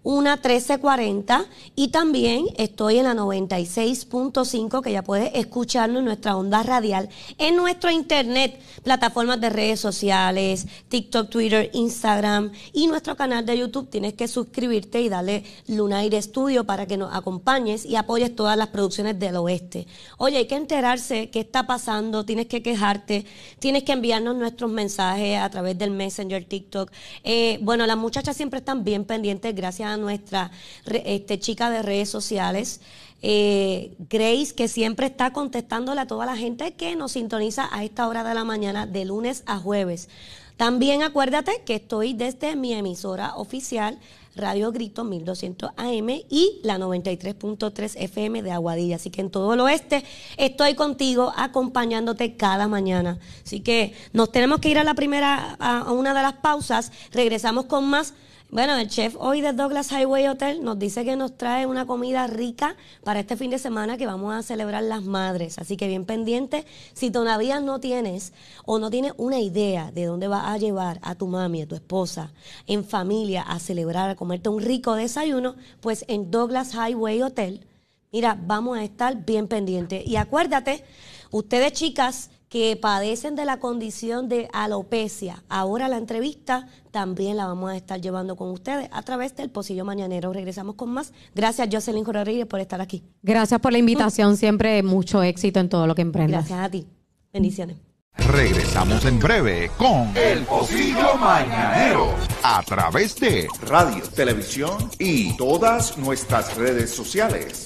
una trece cuarenta, y también estoy en la noventa y seis punto cinco, que ya puedes escucharnos en nuestra onda radial, en nuestro internet, plataformas de redes sociales, TikTok, Twitter, Instagram y nuestro canal de YouTube. Tienes que suscribirte y darle Lunaire Studio para que nos acompañes y apoyes todas las producciones del oeste. Oye, hay que enterarse qué está pasando, tienes que quejarte, tienes que enviarnos nuestros mensajes a través del Messenger, TikTok. Eh, bueno, las muchachas siempre están bien pendientes gracias a nuestra este, chica de redes sociales, eh, Grace, que siempre está contestándole a toda la gente que nos sintoniza a esta hora de la mañana de lunes a jueves. También acuérdate que estoy desde mi emisora oficial Radio Grito mil doscientos A M y la noventa y tres punto tres F M de Aguadilla. Así que en todo el oeste estoy contigo acompañándote cada mañana. Así que nos tenemos que ir a la primera, a una de las pausas. Regresamos con más. Bueno, el chef hoy de Douglas Highway Hotel nos dice que nos trae una comida rica para este fin de semana que vamos a celebrar las madres. Así que bien pendiente, si todavía no tienes o no tienes una idea de dónde vas a llevar a tu mami, a tu esposa, en familia, a celebrar, a comerte un rico desayuno, pues en Douglas Highway Hotel, mira, vamos a estar bien pendientes. Y acuérdate, ustedes chicas que padecen de la condición de alopecia, ahora la entrevista también la vamos a estar llevando con ustedes a través del Pocillo Mañanero. Regresamos con más. Gracias, Jocelyn Rodríguez, por estar aquí. Gracias por la invitación, mm. siempre mucho éxito en todo lo que emprendas. Gracias a ti. Bendiciones. Regresamos en breve con El Pocillo Mañanero a través de radio, televisión y todas nuestras redes sociales.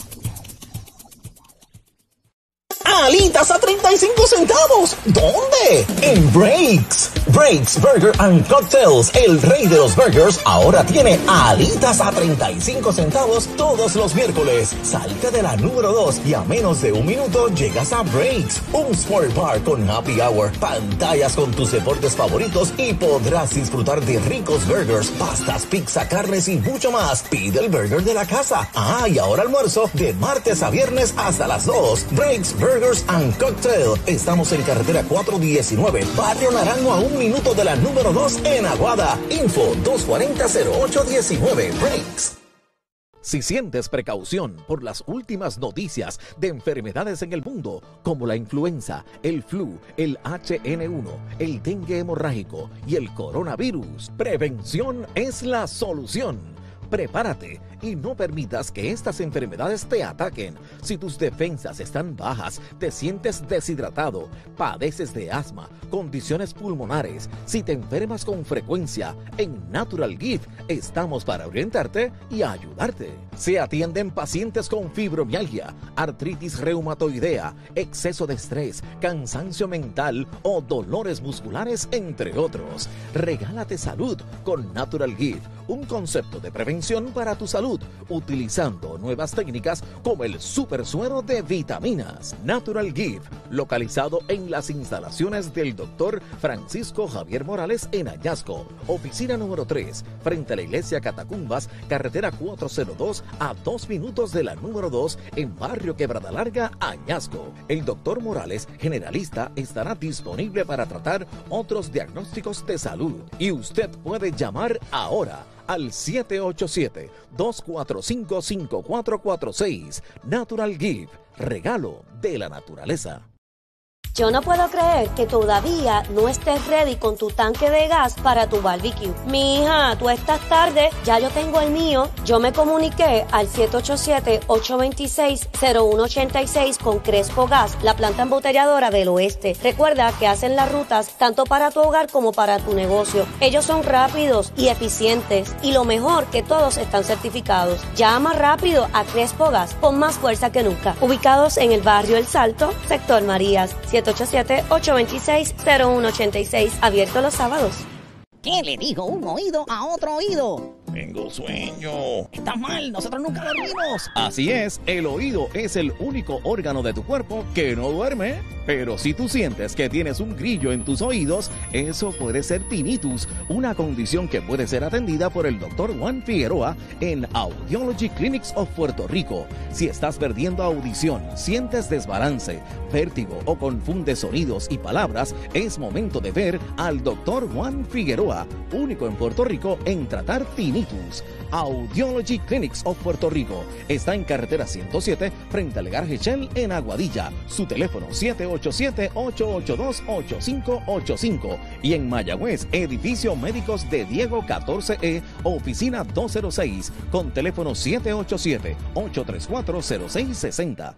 Alitas a treinta y cinco centavos. ¿Dónde? En Breaks. Breaks Burger and Cocktails, el rey de los burgers, ahora tiene alitas a treinta y cinco centavos todos los miércoles. Salte de la número dos y a menos de un minuto llegas a Breaks, un sport bar con happy hour, pantallas con tus deportes favoritos y podrás disfrutar de ricos burgers, pastas, pizza, carnes y mucho más. Pide el burger de la casa. Ah, y ahora almuerzo de martes a viernes hasta las dos. Breaks Burgers and Cocktail. Estamos en carretera cuatro diecinueve, Barrio Naranjo, a un minuto de la número dos en Aguada. Info dos cuatro cero cero ocho uno nueve. Breaks. Si sientes precaución por las últimas noticias de enfermedades en el mundo, como la influenza, el flu, el H N uno, el dengue hemorrágico y el coronavirus, prevención es la solución. Prepárate y no permitas que estas enfermedades te ataquen. Si tus defensas están bajas, te sientes deshidratado, padeces de asma, condiciones pulmonares, si te enfermas con frecuencia, en Natural Gift estamos para orientarte y ayudarte. Se atienden pacientes con fibromialgia, artritis reumatoidea, exceso de estrés, cansancio mental o dolores musculares, entre otros. Regálate salud con Natural Gift, un concepto de prevención para tu salud, utilizando nuevas técnicas como el super suero de vitaminas. Natural Gift, localizado en las instalaciones del doctor Francisco Javier Morales en Añasco. Oficina número tres, frente a la iglesia Catacumbas, carretera cuatrocientos dos, a dos minutos de la número dos, en Barrio Quebrada Larga, Añasco. El doctor Morales, generalista, estará disponible para tratar otros diagnósticos de salud. Y usted puede llamar ahora al siete ocho siete, dos cuatro cinco, cinco cuatro cuatro seis. Natural Gift, regalo de la naturaleza. Yo no puedo creer que todavía no estés ready con tu tanque de gas para tu barbecue. Mi hija, tú estás tarde, ya yo tengo el mío. Yo me comuniqué al siete ocho siete, ocho dos seis, cero uno ocho seis con Crespo Gas, la planta embotelladora del oeste. Recuerda que hacen las rutas tanto para tu hogar como para tu negocio. Ellos son rápidos y eficientes y lo mejor, que todos están certificados. Llama rápido a Crespo Gas con más fuerza que nunca. Ubicados en el barrio El Salto, sector Marías. siete ocho siete, ocho dos seis, cero uno ocho seis, abierto los sábados. ¿Qué le dijo un oído a otro oído? Tengo sueño. Estás mal, nosotros nunca dormimos. Así es, el oído es el único órgano de tu cuerpo que no duerme. Pero si tú sientes que tienes un grillo en tus oídos, eso puede ser tinnitus, una condición que puede ser atendida por el doctor Juan Figueroa en Audiology Clinics of Puerto Rico. Si estás perdiendo audición, sientes desbalance, vértigo o confundes sonidos y palabras, es momento de ver al doctor Juan Figueroa Ochoa, único en Puerto Rico en tratar tinnitus. Audiology Clinics of Puerto Rico está en carretera ciento siete frente al garaje Shell en Aguadilla. Su teléfono siete ocho siete, ocho ocho dos, ocho cinco ocho cinco y en Mayagüez, edificio médicos de Diego catorce E, oficina doscientos seis con teléfono siete ocho siete, ocho tres cuatro, cero seis seis cero.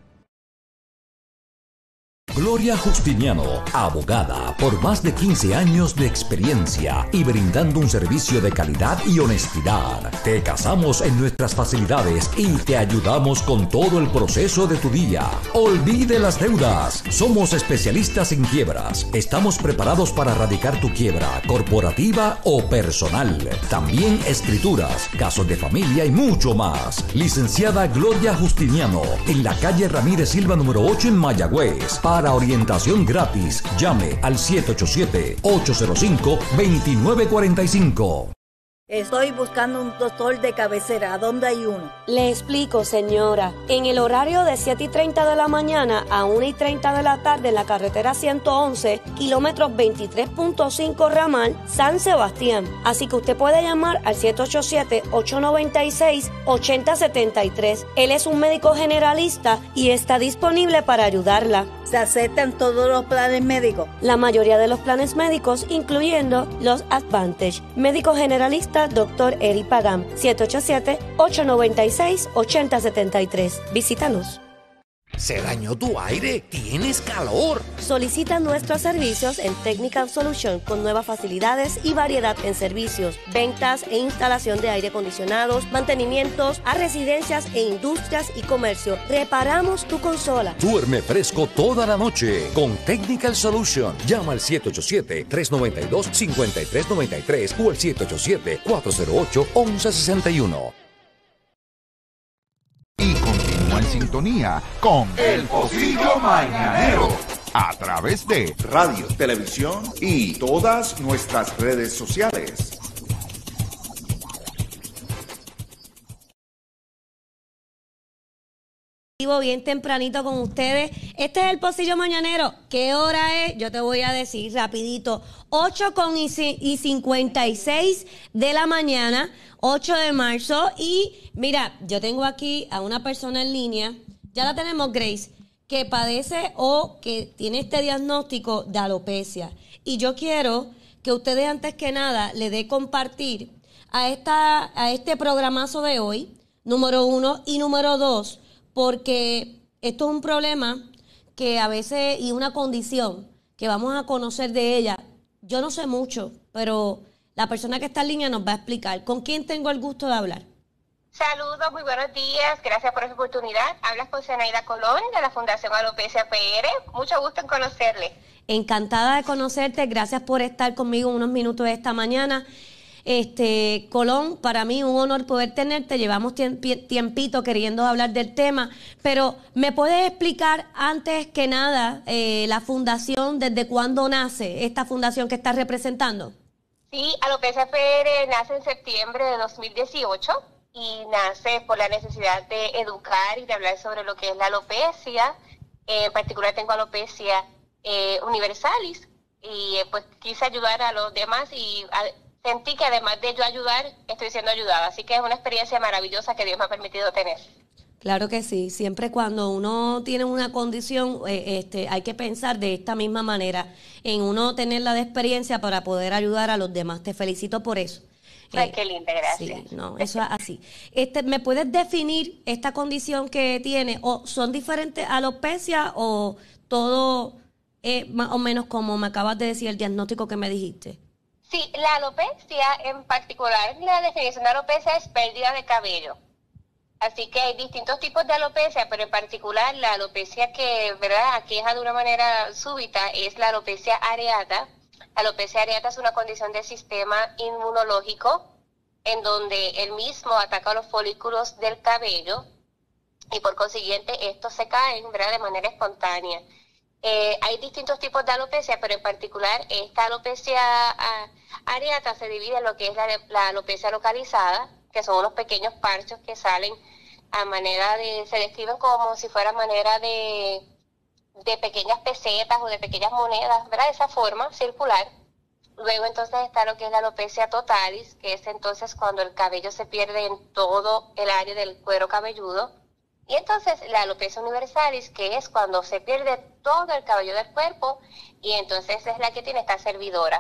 Gloria Justiniano, abogada por más de quince años de experiencia y brindando un servicio de calidad y honestidad. Te casamos en nuestras facilidades y te ayudamos con todo el proceso de tu día. Olvide las deudas. Somos especialistas en quiebras. Estamos preparados para erradicar tu quiebra corporativa o personal. También escrituras, casos de familia y mucho más. Licenciada Gloria Justiniano, en la calle Ramírez Silva número ocho en Mayagüez. Para orientación gratis, llame al siete ocho siete, ocho cero cinco, dos nueve cuatro cinco. Estoy buscando un doctor de cabecera. ¿Dónde hay uno? Le explico, señora. En el horario de siete y treinta de la mañana a una y treinta de la tarde en la carretera ciento once, kilómetros veintitrés punto cinco ramal, San Sebastián. Así que usted puede llamar al siete ocho siete, ocho nueve seis, ocho cero siete tres. Él es un médico generalista y está disponible para ayudarla. ¿Se aceptan todos los planes médicos? La mayoría de los planes médicos, incluyendo los Advantage. Médico generalista doctor Eri Pagam, siete ocho siete, ocho nueve seis, ocho cero siete tres. Visítanos. ¿Se dañó tu aire? ¿Tienes calor? Solicita nuestros servicios en Technical Solution con nuevas facilidades y variedad en servicios, ventas e instalación de aire acondicionados, mantenimientos a residencias e industrias y comercio. Reparamos tu consola. Duerme fresco toda la noche con Technical Solution. Llama al siete ocho siete, tres nueve dos, cinco tres nueve tres o al siete ocho siete, cuatro cero ocho, once sesenta y uno. Y continúa en sintonía con El Pocillo Mañanero a través de radio, televisión y todas nuestras redes sociales. Bien tempranito con ustedes. Este es el Pocillo Mañanero. ¿Qué hora es? Yo te voy a decir rapidito. ocho con y cincuenta y seis de la mañana, ocho de marzo. Y mira, yo tengo aquí a una persona en línea, ya la tenemos, Grace, que padece o que tiene este diagnóstico de alopecia. Y yo quiero que ustedes antes que nada le dé compartir a, esta, a este programazo de hoy, número uno, y número dos, porque esto es un problema que a veces, y una condición que vamos a conocer de ella. Yo no sé mucho, pero la persona que está en línea nos va a explicar. ¿Con quién tengo el gusto de hablar? Saludos, muy buenos días, gracias por esta oportunidad. Hablas con Zenaida Colón de la Fundación Alopecia P R. Mucho gusto en conocerle. Encantada de conocerte, gracias por estar conmigo unos minutos esta mañana. Este, Colón, para mí un honor poder tenerte. Llevamos tiempito queriendo hablar del tema, pero ¿me puedes explicar antes que nada eh, la fundación, desde cuándo nace esta fundación que estás representando? Sí, Alopecia P R nace en septiembre de dos mil dieciocho y nace por la necesidad de educar y de hablar sobre lo que es la alopecia. Eh, en particular tengo alopecia eh, universalis y eh, pues quise ayudar a los demás y a, sentí que además de yo ayudar, estoy siendo ayudada. Así que es una experiencia maravillosa que Dios me ha permitido tener. Claro que sí. Siempre cuando uno tiene una condición, eh, este, hay que pensar de esta misma manera, en uno tener la de experiencia para poder ayudar a los demás. Te felicito por eso. Ay, eh, qué linda, gracias. Sí, no, eso es así. Este, ¿me puedes definir esta condición que tiene? ¿O son diferentes alopecias o todo es más o menos como me acabas de decir el diagnóstico que me dijiste? Sí, la alopecia, en particular, la definición de alopecia es pérdida de cabello. Así que hay distintos tipos de alopecia, pero en particular la alopecia que, ¿verdad?, aqueja de una manera súbita es la alopecia areata. La alopecia areata es una condición del sistema inmunológico en donde el mismo ataca los folículos del cabello y por consiguiente estos se caen, ¿verdad?, de manera espontánea. Eh, hay distintos tipos de alopecia, pero en particular esta alopecia a, areata se divide en lo que es la, la alopecia localizada, que son unos pequeños parchos que salen a manera de, se describen como si fuera manera de, de pequeñas pesetas o de pequeñas monedas, ¿verdad?, de esa forma circular. Luego entonces está lo que es la alopecia totalis, que es entonces cuando el cabello se pierde en todo el área del cuero cabelludo. Y entonces la alopecia universalis, que es cuando se pierde todo el cabello del cuerpo, y entonces es la que tiene esta servidora.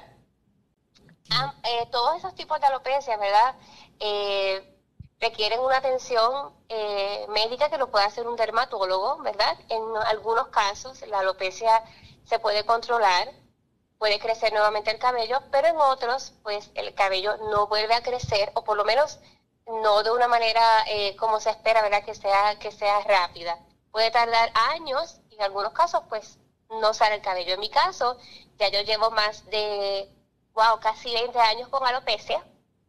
Ah, eh, todos esos tipos de alopecia, ¿verdad? Eh, requieren una atención eh, médica que lo puede hacer un dermatólogo, ¿verdad? En algunos casos la alopecia se puede controlar, puede crecer nuevamente el cabello, pero en otros, pues el cabello no vuelve a crecer, o por lo menos no de una manera eh, como se espera, ¿verdad? Que sea, que sea rápida. Puede tardar años, y en algunos casos, pues no sale el cabello. En mi caso, ya yo llevo más de, wow, casi veinte años con alopecia,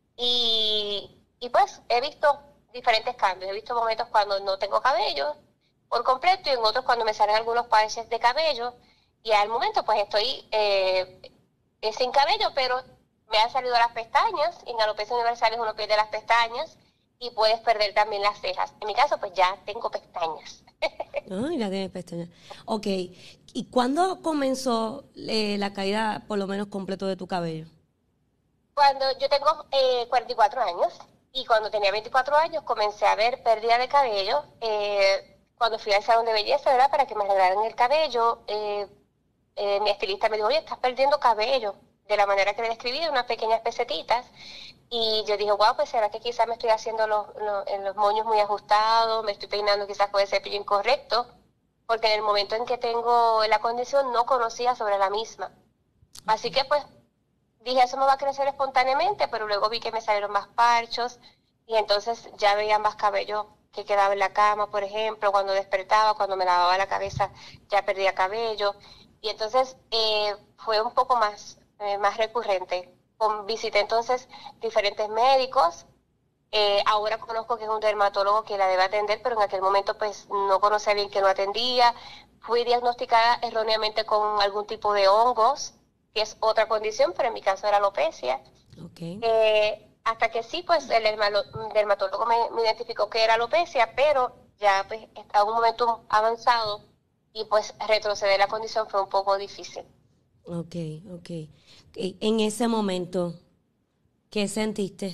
y, y pues he visto diferentes cambios. He visto momentos cuando no tengo cabello por completo, y en otros cuando me salen algunos parches de cabello, y al momento pues estoy eh, eh, sin cabello, pero me han salido las pestañas. En alopecia universalis uno pierde las pestañas y puedes perder también las cejas. En mi caso pues ya tengo pestañas. Ay, ya tienes pestañas. Ok, ¿y cuándo comenzó eh, la caída por lo menos completo de tu cabello? Cuando yo tengo eh, cuarenta y cuatro años, y cuando tenía veinticuatro años comencé a ver pérdida de cabello. Eh, cuando fui al salón de belleza, ¿verdad? Para que me arreglaran el cabello, eh, eh, mi estilista me dijo, oye, estás perdiendo cabello, de la manera que le describí, unas pequeñas pesetitas. Y yo dije, wow, pues será que quizás me estoy haciendo los, los, los moños muy ajustados, me estoy peinando quizás con el cepillo incorrecto, porque en el momento en que tengo la condición no conocía sobre la misma. Así que pues dije, eso me va a crecer espontáneamente, pero luego vi que me salieron más parchos, y entonces ya veía más cabello que quedaba en la cama, por ejemplo, cuando despertaba, cuando me lavaba la cabeza ya perdía cabello, y entonces eh, fue un poco más, eh, más recurrente. Con, visité entonces diferentes médicos, eh, ahora conozco que es un dermatólogo que la debe atender, pero en aquel momento pues no conocía bien que no atendía. Fui diagnosticada erróneamente con algún tipo de hongos, que es otra condición, pero en mi caso era alopecia. Okay. Eh, hasta que sí, pues el dermatólogo me, me identificó que era alopecia, pero ya pues estaba en un momento avanzado, y pues retroceder la condición fue un poco difícil. Ok, ok. En ese momento, ¿qué sentiste?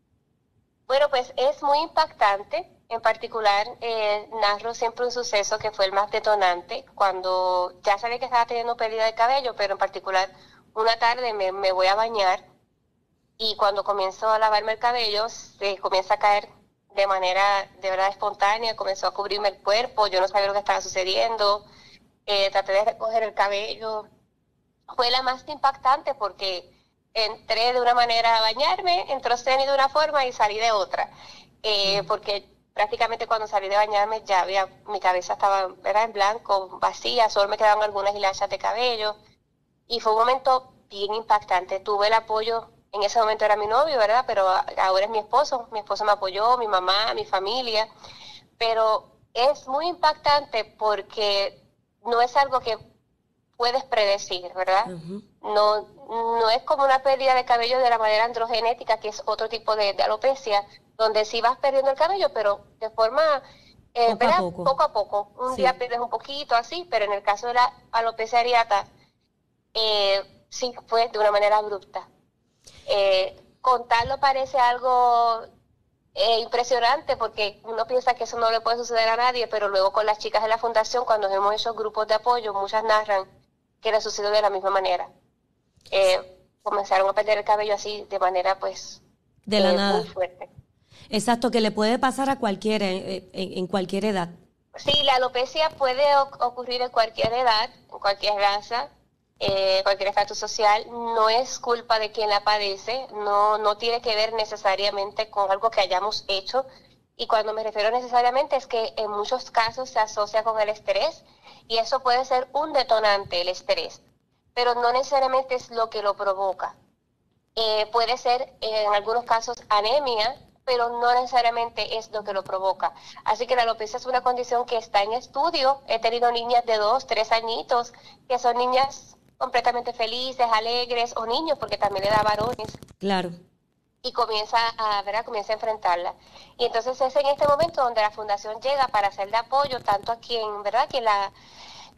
Bueno, pues es muy impactante. En particular, eh, narro siempre un suceso que fue el más detonante, cuando ya sabía que estaba teniendo pérdida de cabello, pero en particular una tarde me, me voy a bañar, y cuando comienzo a lavarme el cabello se comienza a caer de manera de verdad espontánea, comenzó a cubrirme el cuerpo, yo no sabía lo que estaba sucediendo, eh, traté de recoger el cabello. Fue la más impactante porque entré de una manera a bañarme, entró Ceni de una forma y salí de otra, eh, porque prácticamente cuando salí de bañarme ya había, mi cabeza estaba, era en blanco, vacía, solo me quedaban algunas hilachas de cabello, y fue un momento bien impactante. Tuve el apoyo, en ese momento era mi novio, ¿verdad? Pero ahora es mi esposo, mi esposo me apoyó, mi mamá, mi familia, pero es muy impactante porque no es algo que puedes predecir, ¿verdad? Uh-huh. No, no es como una pérdida de cabello de la manera androgenética, que es otro tipo de, de alopecia, donde sí vas perdiendo el cabello, pero de forma, eh, poco, a poco. poco a poco. Un sí. día pierdes un poquito, así, pero en el caso de la alopecia areata, eh, sí fue de una manera abrupta. Eh, contarlo parece algo eh, impresionante, porque uno piensa que eso no le puede suceder a nadie, pero luego con las chicas de la fundación, cuando hemos hecho grupos de apoyo, muchas narran que le sucedió de la misma manera. Eh, comenzaron a perder el cabello así de manera pues de la eh, nada. Muy fuerte. Exacto, que le puede pasar a cualquiera, en, en, en cualquier edad. Sí, la alopecia puede ocurrir en cualquier edad, en cualquier raza, eh, cualquier estatus social. No es culpa de quien la padece, no, no tiene que ver necesariamente con algo que hayamos hecho. Y cuando me refiero necesariamente es que en muchos casos se asocia con el estrés, y eso puede ser un detonante, el estrés, pero no necesariamente es lo que lo provoca. Eh, puede ser eh, en algunos casos anemia, pero no necesariamente es lo que lo provoca. Así que la alopecia es una condición que está en estudio. He tenido niñas de dos, tres añitos, que son niñas completamente felices, alegres, o niños, porque también le da varones. Claro. Y comienza a, ¿verdad? comienza a enfrentarla. Y entonces es en este momento donde la fundación llega para hacer de apoyo tanto a quien, ¿verdad? quien la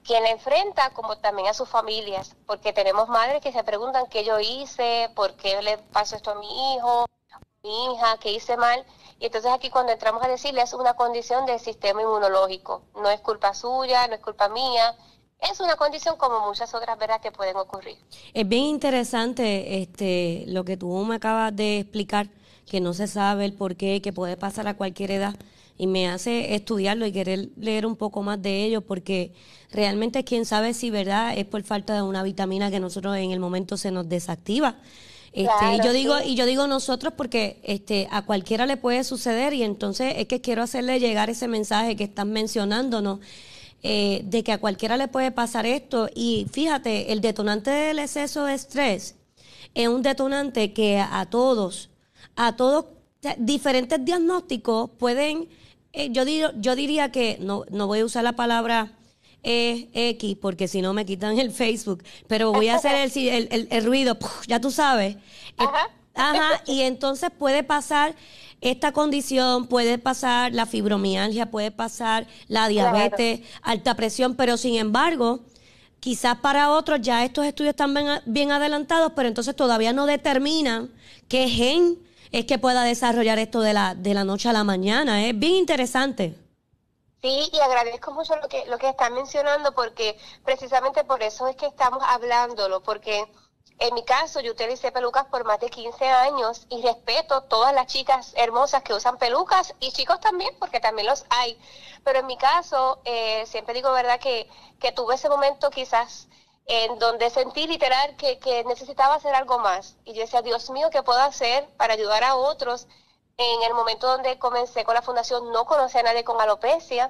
quien la enfrenta, como también a sus familias, porque tenemos madres que se preguntan qué yo hice, por qué le pasó esto a mi hijo, a mi hija, qué hice mal. Y entonces aquí cuando entramos a decirle es una condición del sistema inmunológico, no es culpa suya, no es culpa mía, es una condición como muchas otras, ¿verdad?, que pueden ocurrir. Es bien interesante este lo que tú me acabas de explicar, que no se sabe el por qué, que puede pasar a cualquier edad, y me hace estudiarlo y querer leer un poco más de ello, porque realmente quién sabe si, ¿verdad?, es por falta de una vitamina que nosotros en el momento se nos desactiva. Este, Claro, y yo digo sí. y yo digo nosotros porque este a cualquiera le puede suceder, y entonces es que quiero hacerle llegar ese mensaje que están mencionándonos, eh, de que a cualquiera le puede pasar esto. Y fíjate, el detonante del exceso de estrés es un detonante que a todos, a todos, diferentes diagnósticos pueden, eh, yo, digo, yo diría que, no, no voy a usar la palabra eh, X, porque si no me quitan el Facebook, pero voy a hacer el, el, el, el ruido, ¡puf! Ya tú sabes. Ajá. Ajá, y entonces puede pasar esta condición, puede pasar la fibromialgia, puede pasar la diabetes, claro, alta presión, pero sin embargo, quizás para otros ya estos estudios están bien, bien adelantados, pero entonces todavía no determinan qué gen es que pueda desarrollar esto de la, de la noche a la mañana. Es bien interesante. Sí, y agradezco mucho lo que, lo que están mencionando, porque precisamente por eso es que estamos hablándolo, porque en mi caso, yo utilicé pelucas por más de quince años y respeto todas las chicas hermosas que usan pelucas y chicos también, porque también los hay. Pero en mi caso, eh, siempre digo, ¿verdad?, que, que tuve ese momento quizás en donde sentí literal que, que necesitaba hacer algo más. Y yo decía, Dios mío, ¿qué puedo hacer para ayudar a otros? En el momento donde comencé con la fundación no conocía a nadie con alopecia.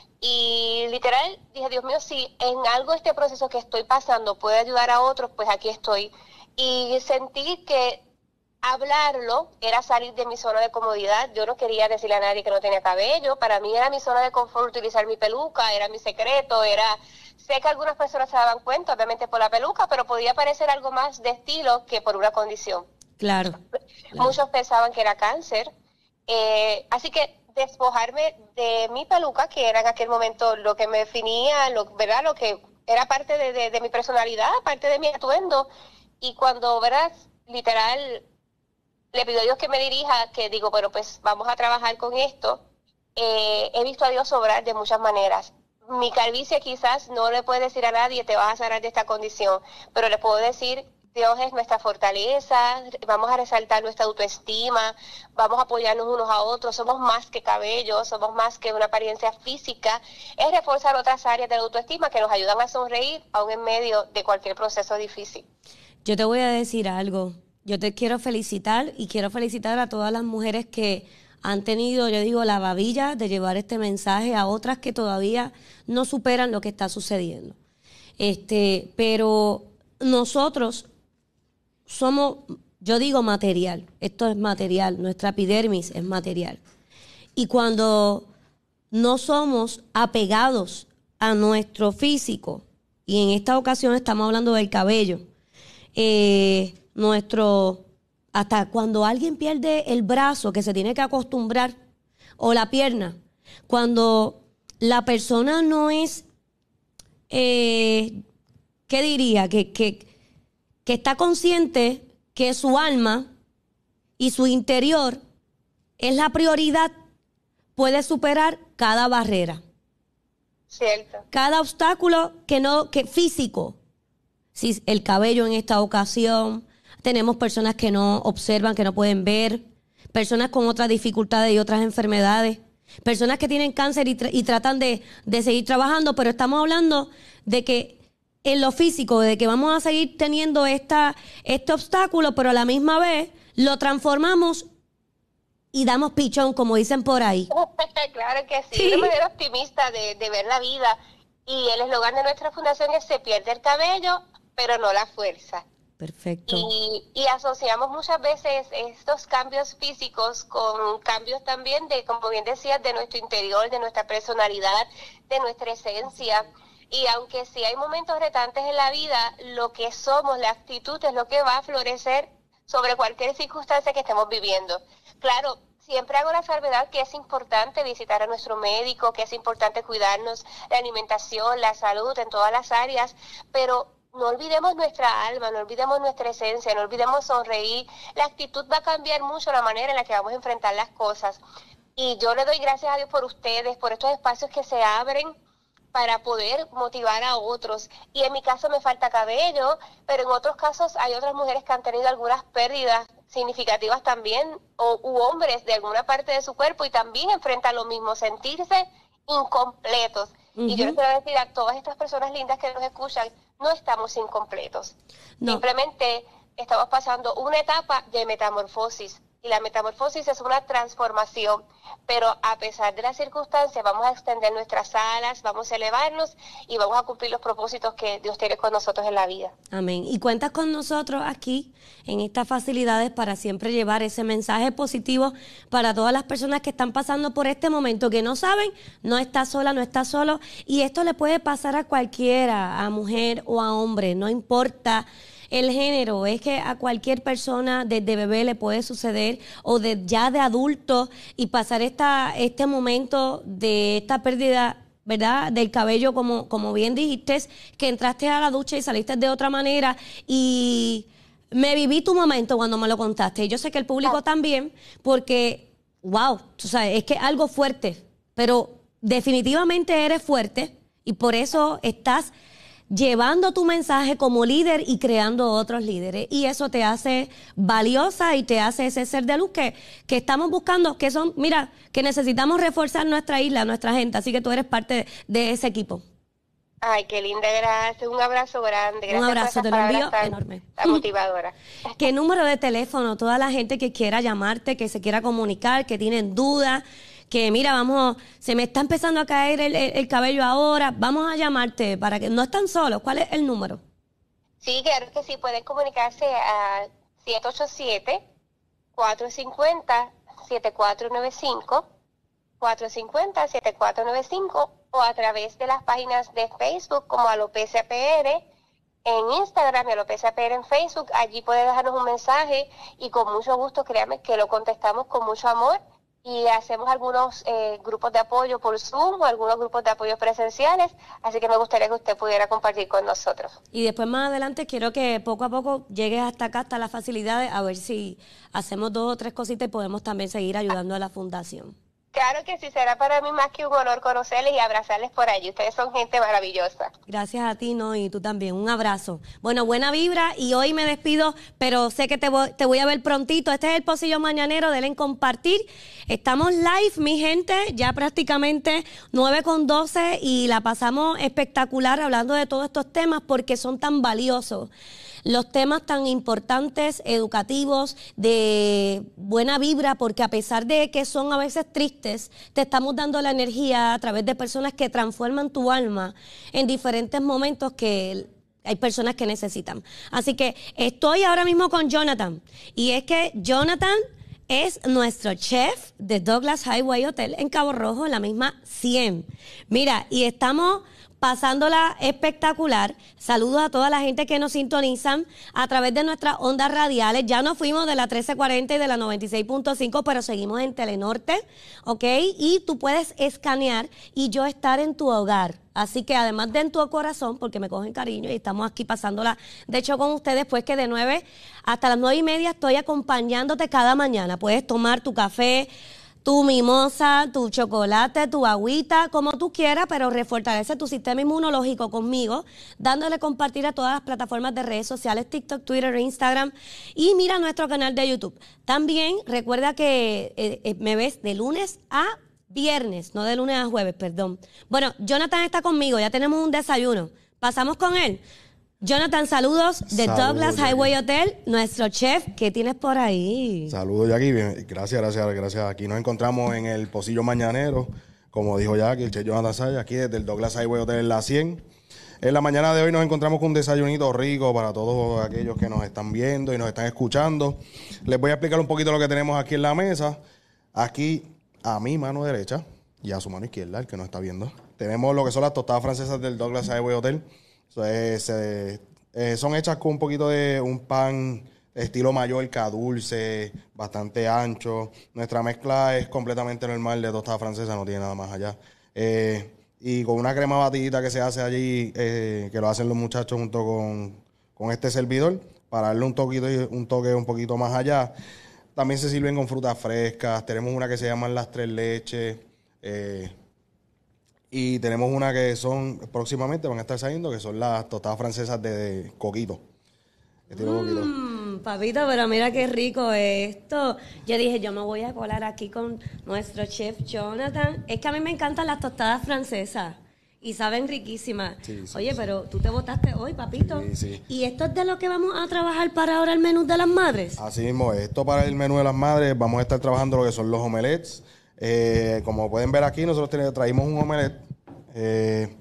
Y literal dije, Dios mío, si en algo este proceso que estoy pasando puede ayudar a otros, pues aquí estoy. Y sentí que hablarlo era salir de mi zona de comodidad. Yo no quería decirle a nadie que no tenía cabello. Para mí era mi zona de confort utilizar mi peluca, era mi secreto, era... Sé que algunas personas se daban cuenta, obviamente por la peluca, pero podía parecer algo más de estilo que por una condición. Claro. claro. Muchos pensaban que era cáncer. Eh, así que despojarme de mi peluca, que era en aquel momento lo que me definía, lo, ¿verdad?, lo que era parte de, de, de mi personalidad, parte de mi atuendo. Y cuando, ¿verdad?, literal, le pido a Dios que me dirija, que digo, bueno, pues vamos a trabajar con esto. Eh, he visto a Dios obrar de muchas maneras. Mi calvicie quizás no le puede decir a nadie, te vas a sanar de esta condición, pero le puedo decir, Dios es nuestra fortaleza, vamos a resaltar nuestra autoestima, vamos a apoyarnos unos a otros, somos más que cabello, somos más que una apariencia física, es reforzar otras áreas de la autoestima que nos ayudan a sonreír aún en medio de cualquier proceso difícil. Yo te voy a decir algo, yo te quiero felicitar y quiero felicitar a todas las mujeres que han tenido, yo digo, la babilla de llevar este mensaje a otras que todavía no superan lo que está sucediendo. Este, pero nosotros somos, yo digo material, esto es material, nuestra epidermis es material. Y cuando no somos apegados a nuestro físico, y en esta ocasión estamos hablando del cabello, eh, nuestro, hasta cuando alguien pierde el brazo, que se tiene que acostumbrar, o la pierna, cuando la persona no es, eh, ¿qué diría? Que, que que está consciente que su alma y su interior es la prioridad, puede superar cada barrera. Cierto. Cada obstáculo que no, que físico. Si el cabello en esta ocasión, tenemos personas que no observan, que no pueden ver, personas con otras dificultades y otras enfermedades, personas que tienen cáncer y, tra- y tratan de, de seguir trabajando, pero estamos hablando de que en lo físico, de que vamos a seguir teniendo esta, este obstáculo, pero a la misma vez lo transformamos y damos pichón, como dicen por ahí. Claro que sí, sí. Una manera optimista de, de ver la vida. Y el eslogan de nuestra fundación es: se pierde el cabello, pero no la fuerza. Perfecto. Y, y asociamos muchas veces estos cambios físicos con cambios también de, como bien decías, de nuestro interior, de nuestra personalidad, de nuestra esencia. Y aunque sí hay momentos retantes en la vida, lo que somos, la actitud es lo que va a florecer sobre cualquier circunstancia que estemos viviendo. Claro, Siempre hago la salvedad que es importante visitar a nuestro médico, que es importante cuidarnos la alimentación, la salud en todas las áreas, pero no olvidemos nuestra alma, no olvidemos nuestra esencia, no olvidemos sonreír. La actitud va a cambiar mucho la manera en la que vamos a enfrentar las cosas. Y yo le doy gracias a Dios por ustedes, por estos espacios que se abren para poder motivar a otros. Y en mi caso me falta cabello, pero en otros casos hay otras mujeres que han tenido algunas pérdidas significativas también, o u hombres de alguna parte de su cuerpo, y también enfrentan lo mismo, sentirse incompletos. Uh-huh. Y yo les quiero decir a todas estas personas lindas que nos escuchan, no estamos incompletos. No. Simplemente estamos pasando una etapa de metamorfosis. Y la metamorfosis es una transformación, pero a pesar de las circunstancias vamos a extender nuestras alas, vamos a elevarnos y vamos a cumplir los propósitos que Dios tiene con nosotros en la vida. Amén. Y cuentas con nosotros aquí en estas facilidades para siempre llevar ese mensaje positivo para todas las personas que están pasando por este momento, que no saben, no está sola, no está solo, y esto le puede pasar a cualquiera, a mujer o a hombre, no importa el género, es que a cualquier persona desde bebé le puede suceder, o de ya de adulto, y pasar esta este momento de esta pérdida, ¿verdad?, del cabello, como, como bien dijiste, que entraste a la ducha y saliste de otra manera, y me viví tu momento cuando me lo contaste, y yo sé que el público también, porque, wow, tú sabes, es que es algo fuerte, pero definitivamente eres fuerte, y por eso estás llevando tu mensaje como líder y creando otros líderes. Y eso te hace valiosa y te hace ese ser de luz que, que estamos buscando, que son, mira, que necesitamos reforzar nuestra isla, nuestra gente. Así que tú eres parte de, de ese equipo. Ay, qué linda, gracias. Un abrazo grande. Gracias. Un abrazo, te lo envío tan, enorme. Tan motivadora. ¿Qué número de teléfono? Toda la gente que quiera llamarte, que se quiera comunicar, que tienen dudas, que mira, vamos, se me está empezando a caer el, el, el cabello ahora, vamos a llamarte para que no están solos. ¿Cuál es el número? Sí, claro que sí, pueden comunicarse a siete ocho siete, cuatro cinco cero, siete cuatro nueve cinco, cuatro cinco cero, siete cuatro nueve cinco, o a través de las páginas de Facebook como Alopecia P R, en Instagram y Alopecia P R en Facebook. Allí pueden dejarnos un mensaje y con mucho gusto, créanme que lo contestamos con mucho amor. Y hacemos algunos eh, grupos de apoyo por Zoom o algunos grupos de apoyo presenciales, así que me gustaría que usted pudiera compartir con nosotros. Y después más adelante quiero que poco a poco llegues hasta acá, hasta las facilidades, a ver si hacemos dos o tres cositas y podemos también seguir ayudando a la fundación. Claro que sí, será para mí más que un honor conocerles y abrazarles por allí. Ustedes son gente maravillosa. Gracias a ti, ¿no? Y tú también. Un abrazo. Bueno, buena vibra, y hoy me despido, pero sé que te voy, te voy a ver prontito. Este es el Pocillo Mañanero, denle en compartir. Estamos live, mi gente, ya prácticamente nueve con doce, y la pasamos espectacular hablando de todos estos temas porque son tan valiosos. Los temas tan importantes, educativos, de buena vibra, porque a pesar de que son a veces tristes, te estamos dando la energía a través de personas que transforman tu alma en diferentes momentos que hay personas que necesitan. Así que estoy ahora mismo con Jonathan, y es que Jonathan es nuestro chef de Douglas Highway Hotel en Cabo Rojo, en la misma cien. Mira, y estamos pasándola espectacular. Saludos a toda la gente que nos sintonizan a través de nuestras ondas radiales. Ya nos fuimos de la trece cuarenta y de la noventa y seis punto cinco, pero seguimos en Telenorte, ¿ok? Y tú puedes escanear y yo estar en tu hogar. Así que además de en tu corazón, porque me cogen cariño y estamos aquí pasándola, de hecho, con ustedes, pues que de nueve hasta las nueve y media estoy acompañándote cada mañana. Puedes tomar tu café, tu mimosa, tu chocolate, tu agüita, como tú quieras, pero refortalece tu sistema inmunológico conmigo, dándole compartir a todas las plataformas de redes sociales, TikTok, Twitter, Instagram, y mira nuestro canal de YouTube. También recuerda que eh, eh, me ves de lunes a viernes, no de lunes a jueves, perdón. Bueno, Jonathan está conmigo, ya tenemos un desayuno. ¿Pasamos con él? Jonathan, saludos de saludos, Douglas Jackie. Highway Hotel, nuestro chef. ¿Qué tienes por ahí? Saludos, Jackie. Bien. Gracias, gracias, gracias. Aquí nos encontramos en el Pocillo Mañanero, como dijo Jackie, el chef Jonathan Saya, aquí desde el Douglas Highway Hotel en la cien. En la mañana de hoy nos encontramos con un desayunito rico para todos aquellos que nos están viendo y nos están escuchando. Les voy a explicar un poquito lo que tenemos aquí en la mesa. Aquí, a mi mano derecha y a su mano izquierda, el que nos está viendo, tenemos lo que son las tostadas francesas del Douglas Highway Hotel. So, es, eh, eh, son hechas con un poquito de un pan estilo Mallorca, dulce, bastante ancho. Nuestra mezcla es completamente normal de tostada francesa, no tiene nada más allá. Eh, y con una crema batidita que se hace allí, eh, que lo hacen los muchachos junto con, con este servidor, para darle un toquito, un toque un poquito más allá. También se sirven con frutas frescas. Tenemos una que se llaman las tres leches. Eh, y tenemos una que son, próximamente van a estar saliendo, que son las tostadas francesas de, de coquito. Mmm, papito, pero mira qué rico esto. Yo dije, yo me voy a colar aquí con nuestro chef Jonathan. Es que a mí me encantan las tostadas francesas y saben riquísimas. Sí, sí, Oye, sí. pero tú te votaste hoy, papito. Sí, sí. ¿Y esto es de lo que vamos a trabajar para ahora el menú de las madres? Así mismo, esto para el menú de las madres vamos a estar trabajando lo que son los omelets. Eh, como pueden ver aquí, nosotros tenemos, traímos un omelet. Eh,